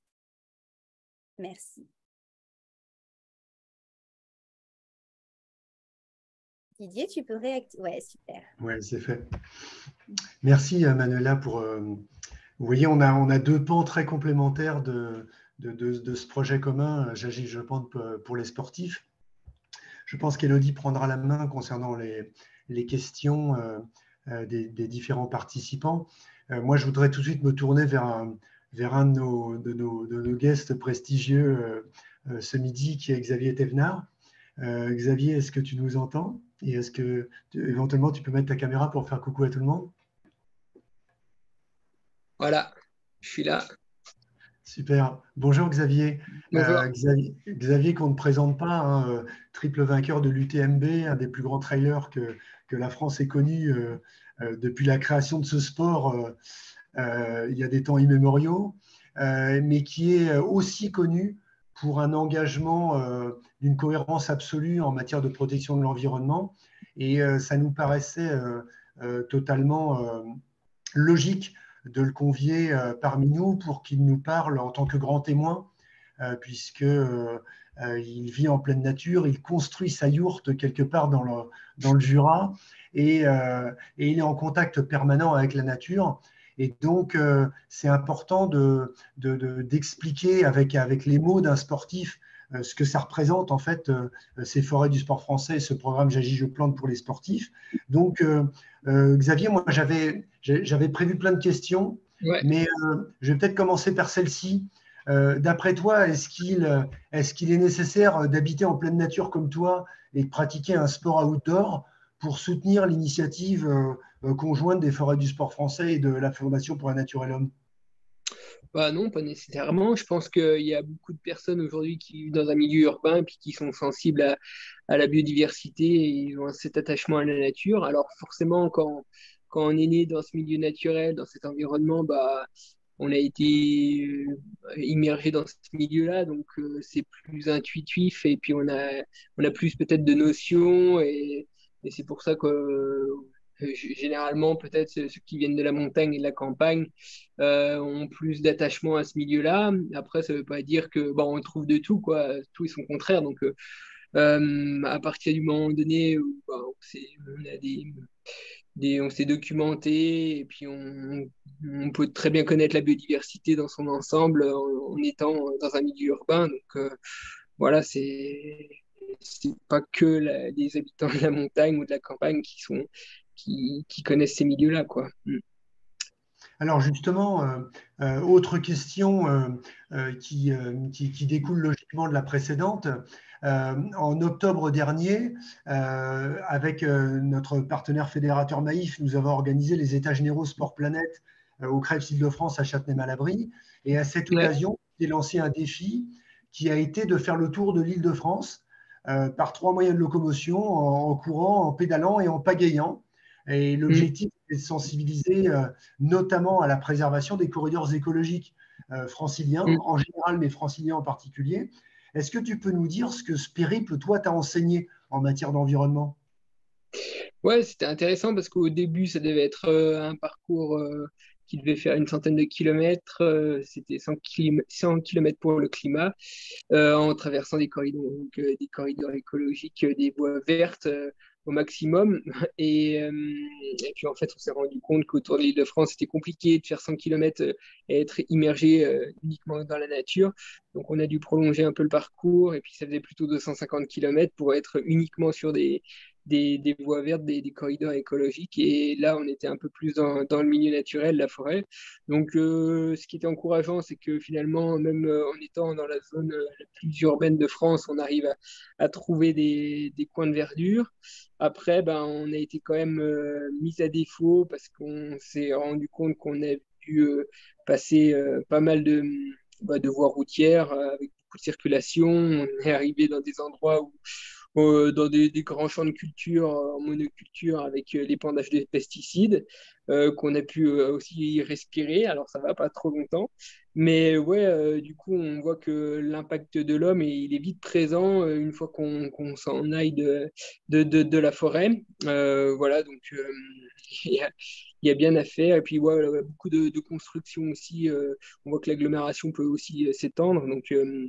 Merci. Didier, tu peux réactiver. Ouais, super. Ouais, c'est fait. Merci Manuela pour. Euh, vous voyez, on a, on a deux pans très complémentaires de, de, de, de ce projet commun, J'agis, je plante pour les sportifs. Je pense qu'Élodie prendra la main concernant les, les questions euh, euh, des, des différents participants. Euh, moi, je voudrais tout de suite me tourner vers un, vers un de, nos, de, nos, de nos guests prestigieux euh, euh, ce midi, qui est Xavier Thévenard. Euh, Xavier, est-ce que tu nous entends? Et est-ce que tu, éventuellement tu peux mettre ta caméra pour faire coucou à tout le monde? Voilà, je suis là. Super. Bonjour Xavier. Bonjour. Euh, Xavier, Xavier qu'on ne présente pas, hein, euh, triple vainqueur de l'U T M B, un des plus grands trailers que, que la France ait connu euh, euh, depuis la création de ce sport euh, euh, il y a des temps immémoriaux, euh, mais qui est aussi connu pour un engagement euh, d'une cohérence absolue en matière de protection de l'environnement. Et euh, ça nous paraissait euh, euh, totalement euh, logique de le convier euh, parmi nous pour qu'il nous parle en tant que grand témoin, euh, puisque euh, euh, il vit en pleine nature, il construit sa yourte quelque part dans le, dans le Jura, et, euh, et il est en contact permanent avec la nature. Et donc, euh, c'est important de, de, de, d'expliquer avec, avec les mots d'un sportif euh, ce que ça représente, en fait, euh, ces forêts du sport français et ce programme J'agis, je plante pour les sportifs. Donc, euh, euh, Xavier, moi, j'avais, j'avais prévu plein de questions, Ouais. mais euh, je vais peut-être commencer par celle-ci. Euh, d'après toi, est-ce qu'il, est-ce qu'il est nécessaire d'habiter en pleine nature comme toi et de pratiquer un sport outdoor pour soutenir l'initiative euh, conjointe des forêts du sport français et de la Fondation pour la nature et l'homme? Bah non, pas nécessairement. Je pense qu'il y a beaucoup de personnes aujourd'hui qui vivent dans un milieu urbain puis qui sont sensibles à, à la biodiversité et ils ont cet attachement à la nature. Alors forcément, quand, quand on est né dans ce milieu naturel, dans cet environnement, bah, on a été euh, immergé dans ce milieu-là, donc euh, c'est plus intuitif et puis on a, on a plus peut-être de notions et, et c'est pour ça que euh, généralement peut-être ceux ceux qui viennent de la montagne et de la campagne euh, ont plus d'attachement à ce milieu-là. Après, ça ne veut pas dire que bon, on trouve de tout, quoi, tout et son contraire. Donc, euh, euh, à partir du moment donné où bah, on, s'est- on a des, des, on s'est documenté et puis on, on peut très bien connaître la biodiversité dans son ensemble en, en étant dans un milieu urbain. Donc, euh, voilà, c'est c'est pas que la- les habitants de la montagne ou de la campagne qui sont qui, qui connaissent ces milieux-là, quoi. Mm. Alors justement, euh, euh, autre question euh, euh, qui, euh, qui, qui découle logiquement de la précédente. Euh, en octobre dernier, euh, avec euh, notre partenaire fédérateur Maïf, nous avons organisé les États généraux Sport Planète euh, au Crèves Île-de-France à Châtenay-Malabry. Et à cette Ouais. occasion, j'ai lancé un défi qui a été de faire le tour de l'Île-de-France euh, par trois moyens de locomotion, en, en courant, en pédalant et en pagayant. Et Mm. l'objectif est de sensibiliser euh, notamment à la préservation des corridors écologiques euh, franciliens Mm. en général, mais franciliens en particulier. Est-ce que tu peux nous dire ce que ce périple, toi, t'a enseigné en matière d'environnement? Ouais, c'était intéressant parce qu'au début, ça devait être euh, un parcours euh, qui devait faire une centaine de kilomètres. Euh, c'était cent kilomètres pour le climat, euh, en traversant des corridors, donc, euh, des corridors écologiques, euh, des voies vertes euh, au maximum. Et, euh, et puis en fait, on s'est rendu compte qu'autour de l'Île-de-France, c'était compliqué de faire cent kilomètres euh, et être immergé euh, uniquement dans la nature. Donc on a dû prolonger un peu le parcours et puis ça faisait plutôt deux cent cinquante kilomètres pour être uniquement sur des des, des voies vertes, des, des, corridors écologiques. Et là, on était un peu plus dans, dans le milieu naturel, la forêt. Donc, euh, ce qui était encourageant, c'est que finalement, même euh, en étant dans la zone euh, la plus urbaine de France, on arrive à, à trouver des, des, coins de verdure. Après, ben, on a été quand même euh, mis à défaut parce qu'on s'est rendu compte qu'on a dû euh, passer euh, pas mal de, bah, de voies routières euh, avec beaucoup de circulation. On est arrivé dans des endroits où euh, dans des, des grands champs de culture en monoculture avec euh, l'épandage des pesticides euh, qu'on a pu euh, aussi respirer. Alors ça va pas trop longtemps, mais ouais, euh, du coup on voit que l'impact de l'homme il est vite présent euh, une fois qu'on qu'on s'en aille de, de, de, de la forêt. Euh, voilà, donc euh, il y a, il y a bien à faire. Et puis ouais, ouais, beaucoup de, de construction aussi. Euh, on voit que l'agglomération peut aussi euh, s'étendre. Donc euh,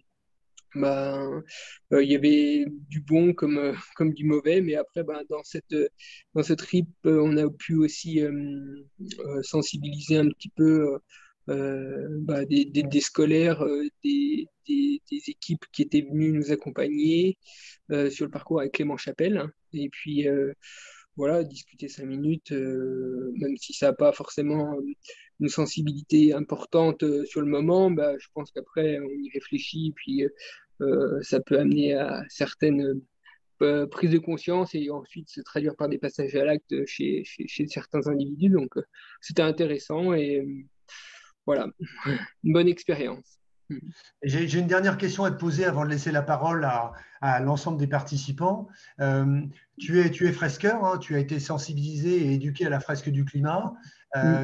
bah, euh, il y avait du bon comme, euh, comme du mauvais, mais après, bah, dans cette, euh, dans ce trip, euh, on a pu aussi euh, euh, sensibiliser un petit peu euh, bah, des, des, des scolaires, euh, des, des, des équipes qui étaient venues nous accompagner euh, sur le parcours avec Clément Chapelle. Et puis, euh, voilà, discuter cinq minutes, euh, même si ça n'a pas forcément euh, une sensibilité importante euh, sur le moment, bah, je pense qu'après, on y réfléchit, puis euh, ça peut amener à certaines euh, prises de conscience et ensuite se traduire par des passages à l'acte chez, chez, chez certains individus. Donc, euh, c'était intéressant et euh, voilà, une bonne expérience. J'ai j'ai une dernière question à te poser avant de laisser la parole à, à l'ensemble des participants. Euh, tu es, tu es fresqueur, hein, tu as été sensibilisé et éduqué à la fresque du climat. Euh, tu travailles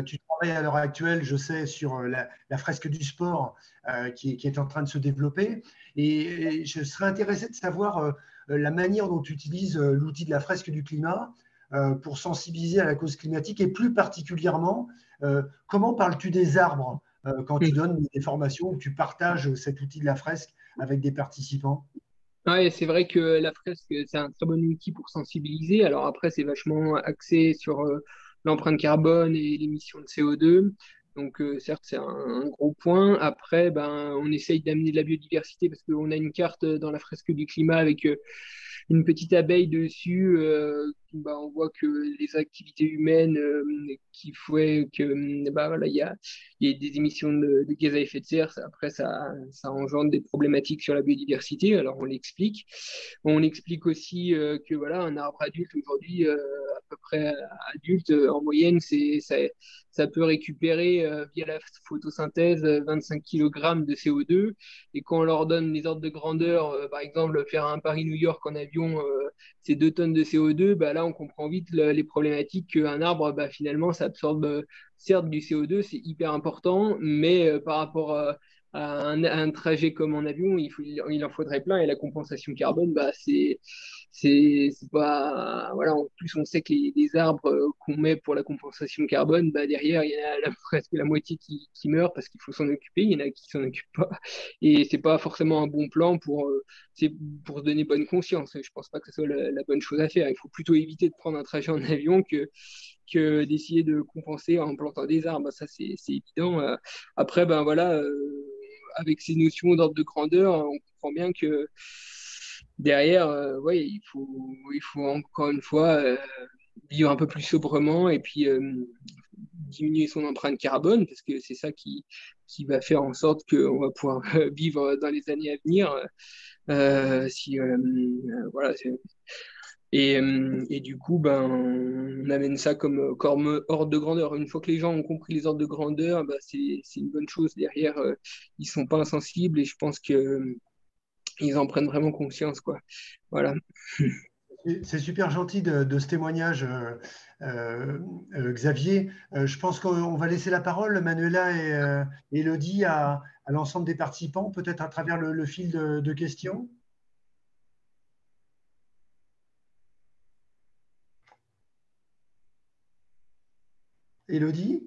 travaille à l'heure actuelle, je sais, sur la, la fresque du sport euh, qui, est, qui est en train de se développer. Et, et je serais intéressé de savoir euh, la manière dont tu utilises euh, l'outil de la fresque du climat euh, pour sensibiliser à la cause climatique et plus particulièrement, euh, comment parles-tu des arbres euh, quand tu donnes des formations où tu partages cet outil de la fresque avec des participants? Ouais, c'est vrai que la fresque, c'est un très bon outil pour sensibiliser. Alors après, c'est vachement axé sur euh, l'empreinte carbone et l'émission de C O deux. Donc euh, certes, c'est un, un gros point. Après, ben, on essaye d'amener de la biodiversité parce qu'on a une carte dans la fresque du climat avec euh, une petite abeille dessus. Euh, bah, on voit que les activités humaines euh, qui font que bah, voilà, il y a, il y a des émissions de, de gaz à effet de serre. Ça, après, ça, ça engendre des problématiques sur la biodiversité. Alors on l'explique. On explique aussi euh, que voilà, un arbre adulte aujourd'hui, euh, à peu près adulte, euh, en moyenne, c'est, ça, ça peut récupérer euh, via la photosynthèse vingt-cinq kilogrammes de C O deux. Et quand on leur donne les ordres de grandeur, euh, par exemple, faire un Paris-New York en avion, euh, c'est deux tonnes de C O deux, bah là, on comprend vite le, les problématiques qu'un arbre, bah, finalement, ça absorbe euh, certes du C O deux, c'est hyper important, mais euh, par rapport à, à, un, à un trajet comme en avion, il, faut, il en faudrait plein, et la compensation carbone, bah, c'est c'est pas voilà, en plus on sait que les, les arbres euh, qu'on met pour la compensation carbone, bah derrière il y en a la, presque la moitié qui, qui meurt parce qu'il faut s'en occuper, il y en a qui s'en occupent pas, et c'est pas forcément un bon plan pour euh, c'est pour se donner bonne conscience. Je pense pas que ce soit la, la bonne chose à faire. Il faut plutôt éviter de prendre un trajet en avion que que d'essayer de compenser en plantant des arbres. Ça c'est évident. Après ben voilà, euh, avec ces notions d'ordre de grandeur, on comprend bien que derrière, euh, ouais, il faut, il faut encore une fois euh, vivre un peu plus sobrement et puis euh, diminuer son empreinte carbone parce que c'est ça qui, qui va faire en sorte qu'on va pouvoir vivre dans les années à venir. Euh, si, euh, voilà, et, et, du coup, ben, on amène ça comme, comme ordre de grandeur. Une fois que les gens ont compris les ordres de grandeur, ben, c'est une bonne chose. Derrière, euh, ils ne sont pas insensibles et je pense que ils en prennent vraiment conscience, quoi. Voilà. C'est super gentil de, de ce témoignage, euh, euh, Xavier. Euh, je pense qu'on va laisser la parole, Manuela et euh, Élodie, à, à l'ensemble des participants, peut-être à travers le, le fil de, de questions. Élodie?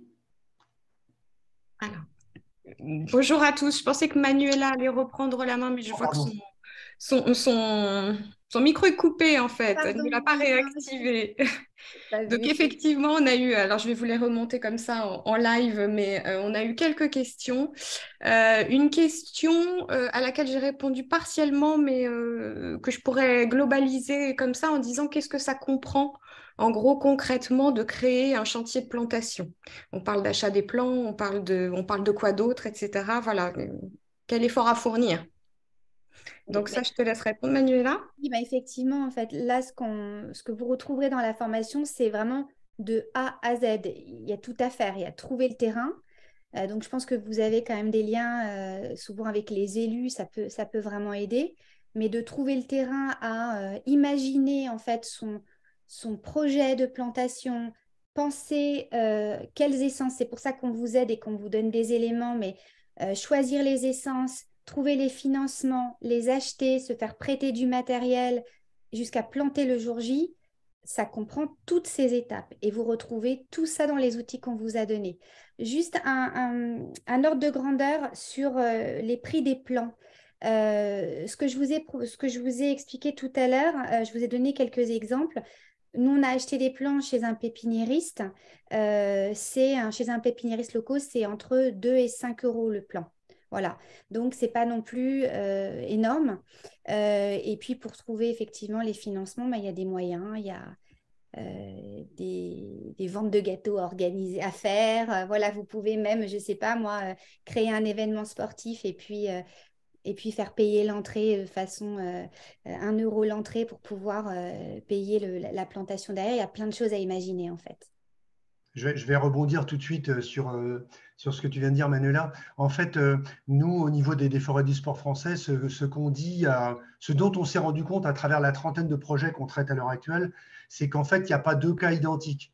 Alors, bonjour à tous. Je pensais que Manuela allait reprendre la main, mais je vois que son, son, son, son micro est coupé en fait. Elle ne l'a pas réactivé. Donc effectivement, on a eu, alors je vais vous les remonter comme ça en, en live, mais euh, on a eu quelques questions. Euh, une question euh, à laquelle j'ai répondu partiellement, mais euh, que je pourrais globaliser comme ça en disant qu'est-ce que ça comprend en gros concrètement de créer un chantier de plantation. On parle d'achat des plants, on parle de, on parle de quoi d'autre, et cetera. Voilà, quel effort à fournir? Donc ça, je te laisse répondre, Manuela. Oui, bah effectivement, en fait, là, ce, qu'on, ce que vous retrouverez dans la formation, c'est vraiment de A à Z. Il y a tout à faire. Il y a trouver le terrain. Euh, donc, je pense que vous avez quand même des liens, euh, souvent avec les élus, ça peut, ça peut vraiment aider. Mais de trouver le terrain à euh, imaginer, en fait, son, son projet de plantation, penser euh, quelles essences, c'est pour ça qu'on vous aide et qu'on vous donne des éléments, mais euh, choisir les essences, trouver les financements, les acheter, se faire prêter du matériel jusqu'à planter le jour J, ça comprend toutes ces étapes. Et vous retrouvez tout ça dans les outils qu'on vous a donnés. Juste un, un, un ordre de grandeur sur euh, les prix des plants. Euh, ce, que je vous ai, ce que je vous ai expliqué tout à l'heure, euh, je vous ai donné quelques exemples. Nous, on a acheté des plants chez un pépiniériste. Euh, c'est un, chez un pépiniériste local, c'est entre deux et cinq euros le plant. Voilà, donc ce n'est pas non plus euh, énorme. Euh, et puis pour trouver effectivement les financements, bah, il y a des moyens, il y a euh, des, des ventes de gâteaux organisées à faire. Euh, voilà, vous pouvez même, je ne sais pas moi, euh, créer un événement sportif et puis, euh, et puis faire payer l'entrée de façon euh, un euro l'entrée pour pouvoir euh, payer le, la, la plantation derrière. Il y a plein de choses à imaginer en fait. Je vais, je vais rebondir tout de suite sur, euh, sur ce que tu viens de dire, Manuela. En fait, euh, nous, au niveau des, des forêts du sport français, ce, ce qu'on dit, euh, ce dont on s'est rendu compte à travers la trentaine de projets qu'on traite à l'heure actuelle, c'est qu'en fait, il n'y a pas deux cas identiques.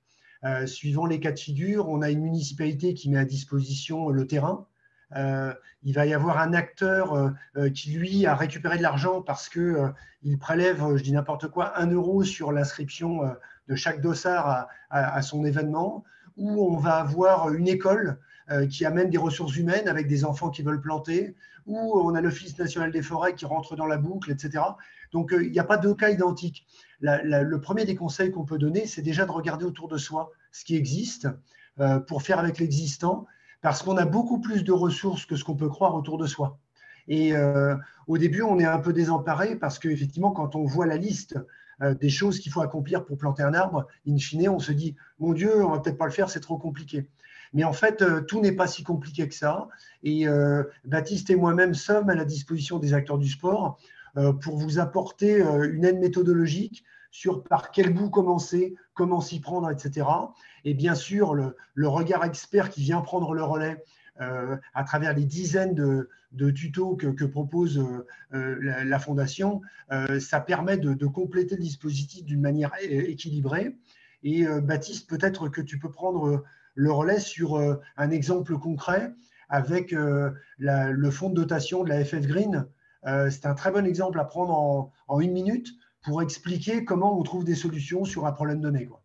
Euh, suivant les cas de figure, on a une municipalité qui met à disposition le terrain. Euh, il va y avoir un acteur euh, qui, lui, a récupéré de l'argent parce qu'il euh, prélève, je dis n'importe quoi, un euro sur l'inscription euh, de chaque dossard à, à, à son événement, où on va avoir une école euh, qui amène des ressources humaines avec des enfants qui veulent planter, où on a l'Office national des forêts qui rentre dans la boucle, et cetera. Donc, euh, il n'y a pas deux cas identiques. La, la, le premier des conseils qu'on peut donner, c'est déjà de regarder autour de soi ce qui existe euh, pour faire avec l'existant, parce qu'on a beaucoup plus de ressources que ce qu'on peut croire autour de soi. Et euh, au début, on est un peu désemparé parce qu'effectivement, quand on voit la liste euh, des choses qu'il faut accomplir pour planter un arbre, in fine, on se dit, mon Dieu, on va peut-être pas le faire, c'est trop compliqué. Mais en fait, euh, tout n'est pas si compliqué que ça. Et euh, Baptiste et moi-même sommes à la disposition des acteurs du sport euh, pour vous apporter euh, une aide méthodologique sur par quel bout commencer, comment s'y prendre, et cetera. Et bien sûr, le, le regard expert qui vient prendre le relais euh, à travers les dizaines de, de tutos que, que propose euh, la, la Fondation, euh, ça permet de, de compléter le dispositif d'une manière équilibrée. Et euh, Baptiste, peut-être que tu peux prendre le relais sur euh, un exemple concret avec euh, la, le fonds de dotation de la F F Green. Euh, c'est un très bon exemple à prendre en, en une minute pour expliquer comment on trouve des solutions sur un problème donné, quoi.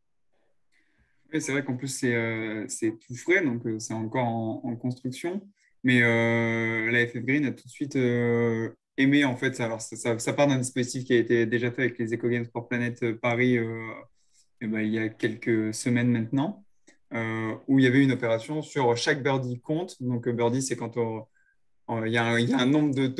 Oui, c'est vrai qu'en plus, c'est euh, c'est tout frais, donc euh, c'est encore en, en construction. Mais euh, la F F Green a tout de suite euh, aimé, en fait, alors ça, ça, ça part d'un dispositif qui a été déjà fait avec les Eco Games pour Planète Paris euh, et ben, il y a quelques semaines maintenant, euh, où il y avait une opération sur chaque birdie compte. Donc, birdie, c'est quand on, il y, a un, il y a un nombre de,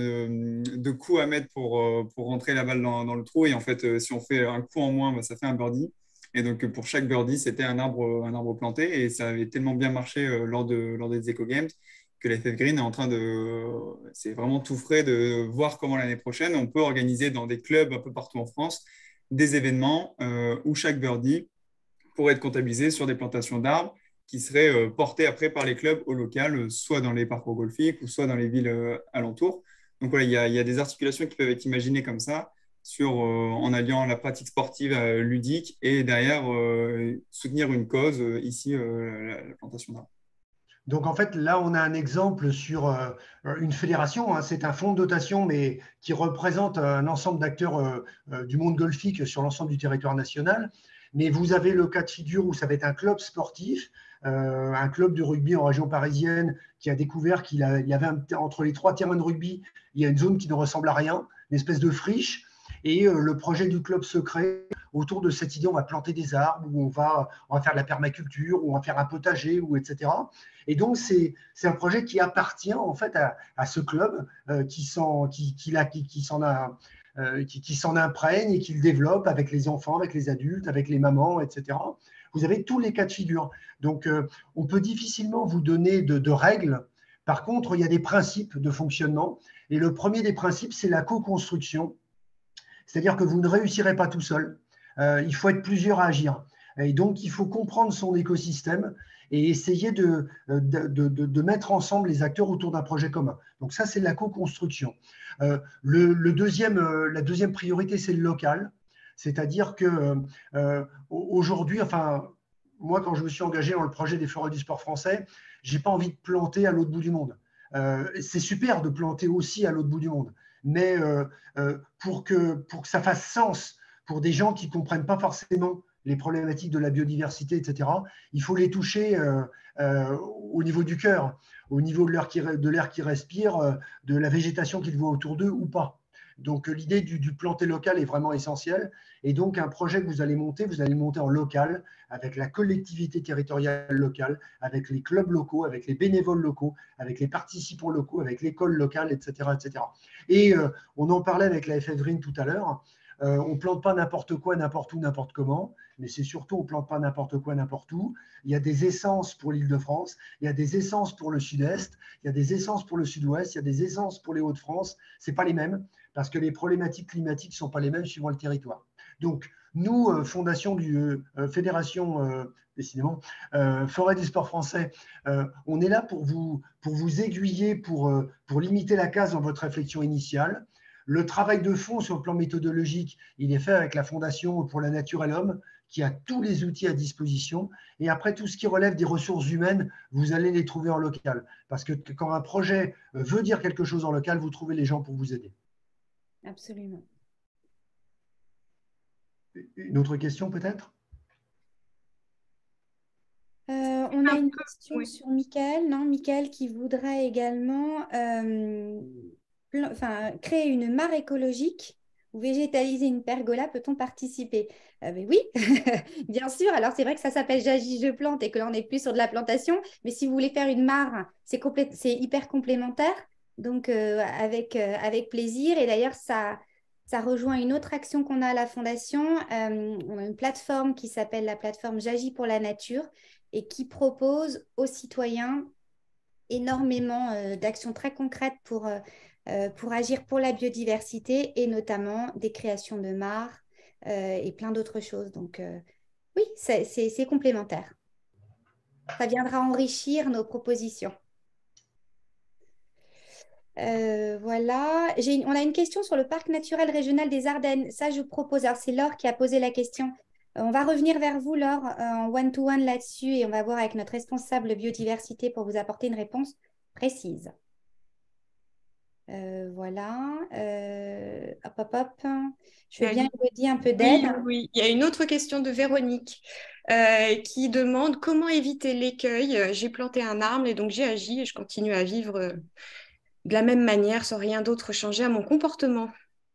de, de coups à mettre pour, pour rentrer la balle dans, dans le trou. Et en fait, si on fait un coup en moins, bah, ça fait un birdie. Et donc, pour chaque birdie, c'était un arbre, un arbre planté. Et ça avait tellement bien marché lors, de, lors des Eco Games que la F F Green est en train de… C'est vraiment tout frais de voir comment l'année prochaine, on peut organiser dans des clubs un peu partout en France des événements euh, où chaque birdie pourrait être comptabilisé sur des plantations d'arbres qui seraient euh, portés après par les clubs au local, euh, soit dans les parcours golfiques ou soit dans les villes euh, alentours. Donc voilà, il y a, il y a des articulations qui peuvent être imaginées comme ça, sur, euh, en alliant la pratique sportive euh, ludique et derrière euh, soutenir une cause, euh, ici euh, la, la plantation d'arbres. Donc en fait, là, on a un exemple sur euh, une fédération, hein, c'est un fonds de dotation, mais qui représente un ensemble d'acteurs euh, euh, du monde golfique sur l'ensemble du territoire national. Mais vous avez le cas de figure où ça va être un club sportif, euh, un club de rugby en région parisienne qui a découvert qu'il a, il y avait un, entre les trois terrains de rugby, il y a une zone qui ne ressemble à rien, une espèce de friche. Et euh, le projet du club se crée autour de cette idée, on va planter des arbres, ou on va, on va faire de la permaculture, ou on va faire un potager, ou et cetera. Et donc, c'est, c'est un projet qui appartient en fait à, à ce club euh, qui s'en qui, qui, qui, qui s'en a… Euh, qui, qui s'en imprègne et qui le développe avec les enfants, avec les adultes, avec les mamans, et cetera. Vous avez tous les cas de figure. Donc, euh, on peut difficilement vous donner de, de règles. Par contre, il y a des principes de fonctionnement. Et le premier des principes, c'est la co-construction. C'est-à-dire que vous ne réussirez pas tout seul. Euh, il faut être plusieurs à agir. Et donc, il faut comprendre son écosystème et essayer de, de, de, de mettre ensemble les acteurs autour d'un projet commun. Donc ça, c'est la co-construction. Euh, le, le deuxième, euh, la deuxième priorité, c'est le local. C'est-à-dire que euh, aujourd'hui, enfin, moi, quand je me suis engagé dans le projet des forêts du sport français, je n'ai pas envie de planter à l'autre bout du monde. Euh, c'est super de planter aussi à l'autre bout du monde. Mais euh, euh, pour, que, pour que ça fasse sens pour des gens qui ne comprennent pas forcément les problématiques de la biodiversité, et cetera, il faut les toucher euh, euh, au niveau du cœur, au niveau de l'air qui, de l'air qui respire, euh, de la végétation qu'ils voient autour d'eux ou pas. Donc, l'idée du, du planter local est vraiment essentielle. Et donc, un projet que vous allez monter, vous allez le monter en local, avec la collectivité territoriale locale, avec les clubs locaux, avec les bénévoles locaux, avec les participants locaux, avec l'école locale, et cetera, et cetera. Et euh, on en parlait avec la F F Green tout à l'heure. Euh, on ne plante pas n'importe quoi, n'importe où, n'importe comment, mais c'est surtout on ne plante pas n'importe quoi, n'importe où. Il y a des essences pour l'Île-de-France, il y a des essences pour le Sud-Est, il y a des essences pour le Sud-Ouest, il y a des essences pour les Hauts-de-France. Ce n'est pas les mêmes, parce que les problématiques climatiques ne sont pas les mêmes suivant le territoire. Donc, nous, euh, Fondation du euh, Fédération, euh, décidément, euh, Forêt du Sport Français, euh, on est là pour vous, pour vous aiguiller, pour, euh, pour limiter la casse dans votre réflexion initiale. Le travail de fond sur le plan méthodologique, il est fait avec la Fondation pour la Nature et l'Homme, qui a tous les outils à disposition. Et après, tout ce qui relève des ressources humaines, vous allez les trouver en local. Parce que quand un projet veut dire quelque chose en local, vous trouvez les gens pour vous aider. Absolument. Une autre question peut-être? Euh, on a une question Oui. sur Michael, non? Michael qui voudrait également euh, plan- enfin, créer une mare écologique ou végétaliser une pergola, peut-on participer? Euh, mais oui, bien sûr. Alors c'est vrai que ça s'appelle J'agis, je plante et que là on n'est plus sur de la plantation, mais si vous voulez faire une mare, c'est complè- c'est hyper complémentaire, donc euh, avec, euh, avec plaisir. Et d'ailleurs, ça, ça rejoint une autre action qu'on a à la Fondation. Euh, on a une plateforme qui s'appelle la plateforme J'agis pour la nature et qui propose aux citoyens énormément euh, d'actions très concrètes pour, euh, euh, pour agir pour la biodiversité et notamment des créations de mares euh, et plein d'autres choses. Donc euh, oui, c'est c'est- c'est complémentaire. Ça viendra enrichir nos propositions. Euh, voilà. J'ai une- on a une question sur le parc naturel régional des Ardennes. Ça, je propose. Alors, c'est Laure qui a posé la question. Euh, on va revenir vers vous, Laure, euh, en one-to-one là-dessus et on va voir avec notre responsable biodiversité pour vous apporter une réponse précise. Euh, voilà. Euh, hop, hop, hop. Je Il y veux a bien, une- Elodie, un peu d'aide. Oui, oui. Il y a une autre question de Véronique euh, qui demande comment éviter l'écueil. J'ai planté un arbre et donc j'ai agi et je continue à vivre euh, de la même manière sans rien d'autre changer à mon comportement.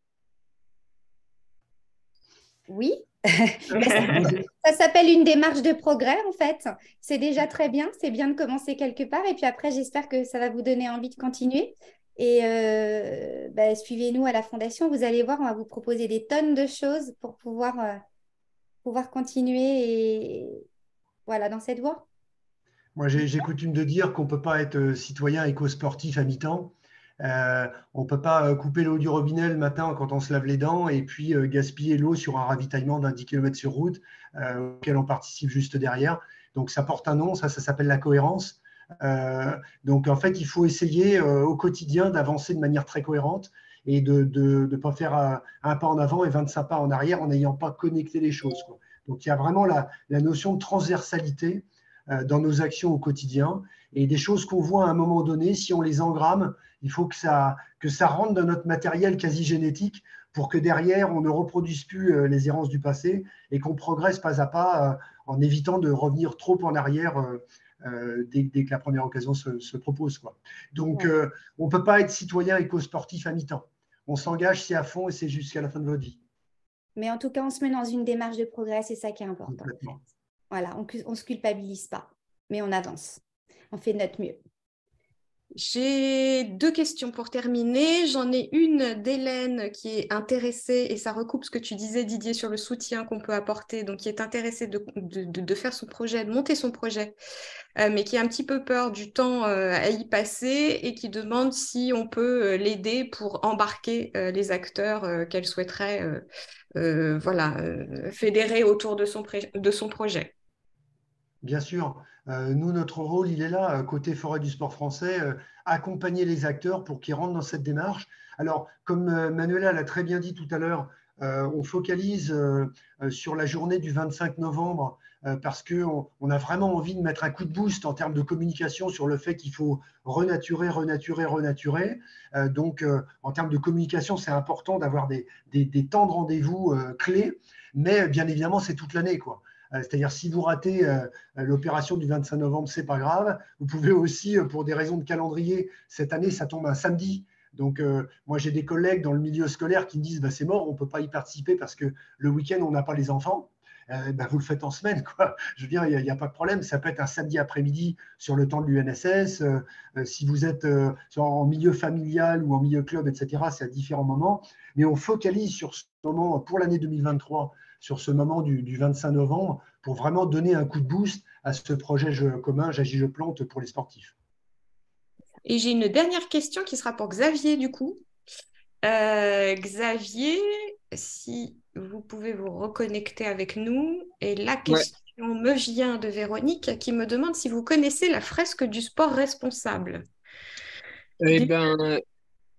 Oui. Ben, ça ça s'appelle une démarche de progrès, en fait. C'est déjà très bien. C'est bien de commencer quelque part. Et puis après, j'espère que ça va vous donner envie de continuer. Et euh, ben, suivez-nous à la Fondation. Vous allez voir, on va vous proposer des tonnes de choses pour pouvoir, euh, pouvoir continuer et voilà, dans cette voie. Moi, j'ai j'ai coutume de dire qu'on ne peut pas être euh, citoyen éco-sportif à mi-temps. Euh, on ne peut pas euh, couper l'eau du robinet le matin quand on se lave les dents et puis euh, gaspiller l'eau sur un ravitaillement d'un dix kilomètres sur route euh, auquel on participe juste derrière. Donc, ça porte un nom, ça, ça s'appelle la cohérence. Euh, donc, en fait, il faut essayer euh, au quotidien d'avancer de manière très cohérente et de ne pas faire un, un pas en avant et vingt-cinq pas en arrière en n'ayant pas connecté les choses, quoi. Donc, il y a vraiment la, la notion de transversalité euh, dans nos actions au quotidien et des choses qu'on voit à un moment donné, si on les engramme, il faut que ça, que ça rentre dans notre matériel quasi génétique pour que derrière, on ne reproduise plus euh, les errances du passé et qu'on progresse pas à pas euh, en évitant de revenir trop en arrière euh, euh, dès, dès que la première occasion se, se propose, quoi. Donc, Ouais. euh, on ne peut pas être citoyen éco-sportif à mi-temps. On s'engage, c'est à fond et c'est jusqu'à la fin de votre vie. Mais en tout cas, on se met dans une démarche de progrès. C'est ça qui est important. Complètement. Voilà, on ne se culpabilise pas, mais on avance. On fait de notre mieux. J'ai deux questions pour terminer. J'en ai une d'Hélène qui est intéressée, et ça recoupe ce que tu disais, Didier, sur le soutien qu'on peut apporter, donc qui est intéressée de, de, de faire son projet, de monter son projet, euh, mais qui a un petit peu peur du temps euh, à y passer et qui demande si on peut euh, l'aider pour embarquer euh, les acteurs euh, qu'elle souhaiterait euh, euh, voilà, euh, fédérer autour de son, de son projet. Bien sûr, euh, nous, notre rôle, il est là, euh, côté Forêt du Sport français, euh, accompagner les acteurs pour qu'ils rentrent dans cette démarche. Alors, comme euh, Manuela l'a très bien dit tout à l'heure, euh, on focalise euh, euh, sur la journée du vingt-cinq novembre euh, parce qu'on on a vraiment envie de mettre un coup de boost en termes de communication sur le fait qu'il faut renaturer, renaturer, renaturer. Euh, donc, euh, en termes de communication, c'est important d'avoir des, des, des temps de rendez-vous euh, clés, mais bien évidemment, c'est toute l'année, quoi. C'est-à-dire, si vous ratez euh, l'opération du vingt-cinq novembre, c'est pas grave. Vous pouvez aussi, euh, pour des raisons de calendrier, cette année, ça tombe un samedi. Donc, euh, moi, j'ai des collègues dans le milieu scolaire qui me disent bah, c'est mort, on ne peut pas y participer parce que le week-end, on n'a pas les enfants. Euh, bah, vous le faites en semaine, quoi. Je veux dire, il n'y a, a pas de problème. Ça peut être un samedi après-midi sur le temps de l'U N S S. Euh, euh, si vous êtes euh, en milieu familial ou en milieu club, et cetera, c'est à différents moments. Mais on focalise sur ce moment pour l'année deux mille vingt-trois, sur ce moment du, du vingt-cinq novembre, pour vraiment donner un coup de boost à ce projet je, commun J'agis, je plante pour les sportifs. Et j'ai une dernière question qui sera pour Xavier, du coup. Euh, Xavier, si vous pouvez vous reconnecter avec nous. Et la Ouais. question me vient de Véronique qui me demande si vous connaissez la fresque du sport responsable. Eh Du- ben,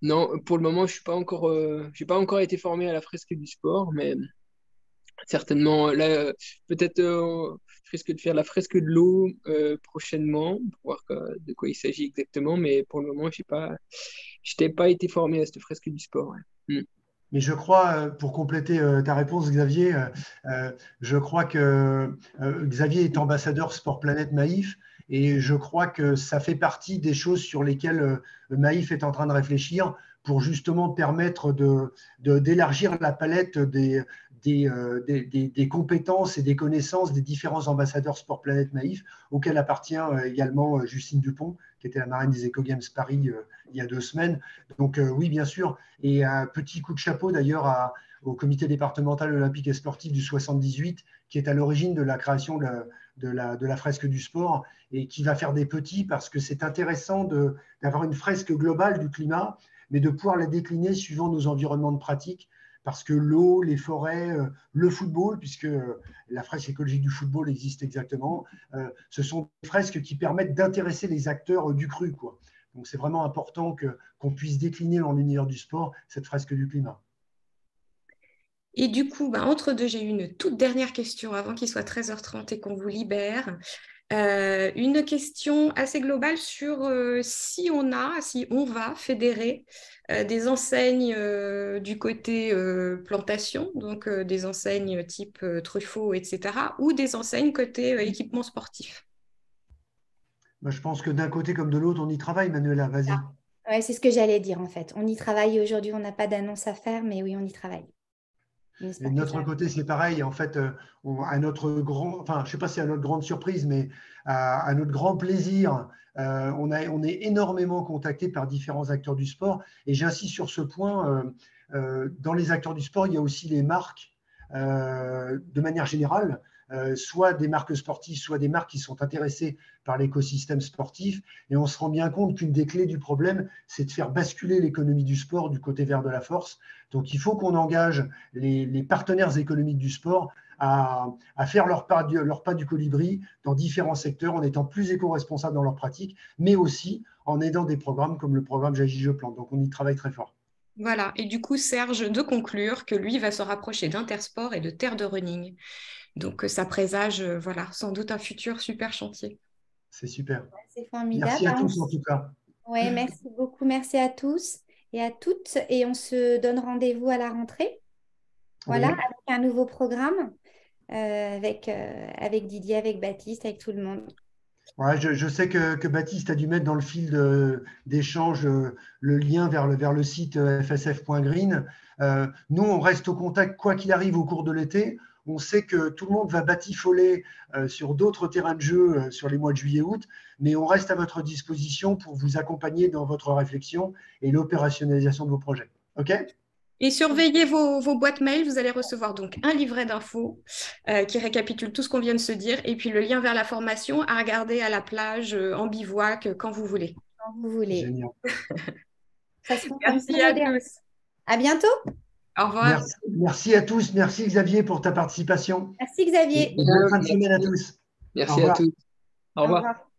Non, pour le moment, je suis pas encore, euh, j'ai pas encore été formé à la fresque du sport, mais certainement, là, euh, peut-être, euh, je risque de faire la fresque de l'eau euh, prochainement pour voir que- de quoi il s'agit exactement, mais pour le moment, j'ai pas, je n'ai pas été formé à cette fresque du sport. Ouais. Mm. Mais je crois, euh, pour compléter euh, ta réponse, Xavier, euh, euh, je crois que euh, Xavier est ambassadeur Sport Planète Maïf et je crois que ça fait partie des choses sur lesquelles euh, Maïf est en train de réfléchir pour justement permettre de, de- d'élargir la palette des, des, euh, des, des- des compétences et des connaissances des différents ambassadeurs Sport Planète Maïf, auxquels appartient euh, également euh, Justine Dupont, qui était la marraine des Eco Games Paris euh, il y a deux semaines. Donc euh, oui, bien sûr. Et un petit coup de chapeau d'ailleurs à- au comité départemental olympique et sportif du soixante-dix-huit, qui est à l'origine de la création de la, de la- de la fresque du sport et qui va faire des petits parce que c'est intéressant de- d'avoir une fresque globale du climat, mais de pouvoir la décliner suivant nos environnements de pratique. Parce que l'eau, les forêts, euh, le football, puisque euh, la fresque écologique du football existe exactement, euh, ce sont des fresques qui permettent d'intéresser les acteurs euh, du cru, quoi. Donc c'est vraiment important que, qu'on puisse décliner dans l'univers du sport cette fresque du climat. Et du coup, bah, entre deux, j'ai une toute dernière question avant qu'il soit treize heures trente et qu'on vous libère. Euh, une question assez globale sur euh, si on a, si on va fédérer euh, des enseignes euh, du côté euh, plantation, donc euh, des enseignes type euh, Truffaut, et cetera, ou des enseignes côté euh, équipement sportif. Moi, je pense que d'un côté comme de l'autre, on y travaille, Manuela, vas-y. Ouais, c'est ce que j'allais dire en fait. On y travaille aujourd'hui, on n'a pas d'annonce à faire, mais oui, on y travaille. On Et espère de que notre ça- côté, c'est pareil. En fait, euh, on- à notre grand, enfin, je ne sais pas si à notre grande surprise, mais à, à notre grand plaisir, euh, on, a, on est énormément contacté par différents acteurs du sport. Et j'insiste sur ce point. euh, euh, dans les acteurs du sport, il y a aussi les marques, euh, de manière générale, euh, soit des marques sportives, soit des marques qui sont intéressées par l'écosystème sportif. Et on se rend bien compte qu'une des clés du problème, c'est de faire basculer l'économie du sport du côté vert de la force. Donc, il faut qu'on engage les, les partenaires économiques du sport à, à faire leur pas, du, leur pas du colibri dans différents secteurs en étant plus éco-responsables dans leurs pratiques, mais aussi en aidant des programmes comme le programme J'agis, je plante. Donc, on y travaille très fort. Voilà, et du coup, Serge de conclure que lui va se rapprocher d'Intersport et de Terre de Running. Donc, euh, ça présage, euh, voilà, sans doute un futur super chantier. C'est super. C'est formidable. Merci à Bah, on tous en tout cas. Ouais, merci beaucoup. Merci à tous et à toutes. Et on se donne rendez-vous à la rentrée. Voilà, Oui. avec un nouveau programme, euh, avec, euh, avec Didier, avec Baptiste, avec tout le monde. Ouais, je, je sais que, que Baptiste a dû mettre dans le fil de- d'échange euh, le lien vers le, vers le site euh, f s f point green. Euh, nous, on reste au contact quoi qu'il arrive au cours de l'été. On sait que tout le monde va batifoler euh, sur d'autres terrains de jeu euh, sur les mois de juillet-août, mais on reste à votre disposition pour vous accompagner dans votre réflexion et l'opérationnalisation de vos projets. OK? Et surveillez vos, vos boîtes mail, vous allez recevoir donc un livret d'infos euh, qui récapitule tout ce qu'on vient de se dire et puis le lien vers la formation à regarder à la plage, euh, en bivouac, euh, quand vous voulez. Quand vous voulez. Génial. Ça se fait comme ça, Merci à Gédéon. tous. À bientôt. Au revoir. Merci, merci à tous. Merci Xavier pour ta participation. Merci Xavier. Et bonne fin de Merci. semaine à tous. Au Merci à revoir. tous. Au Au revoir. revoir.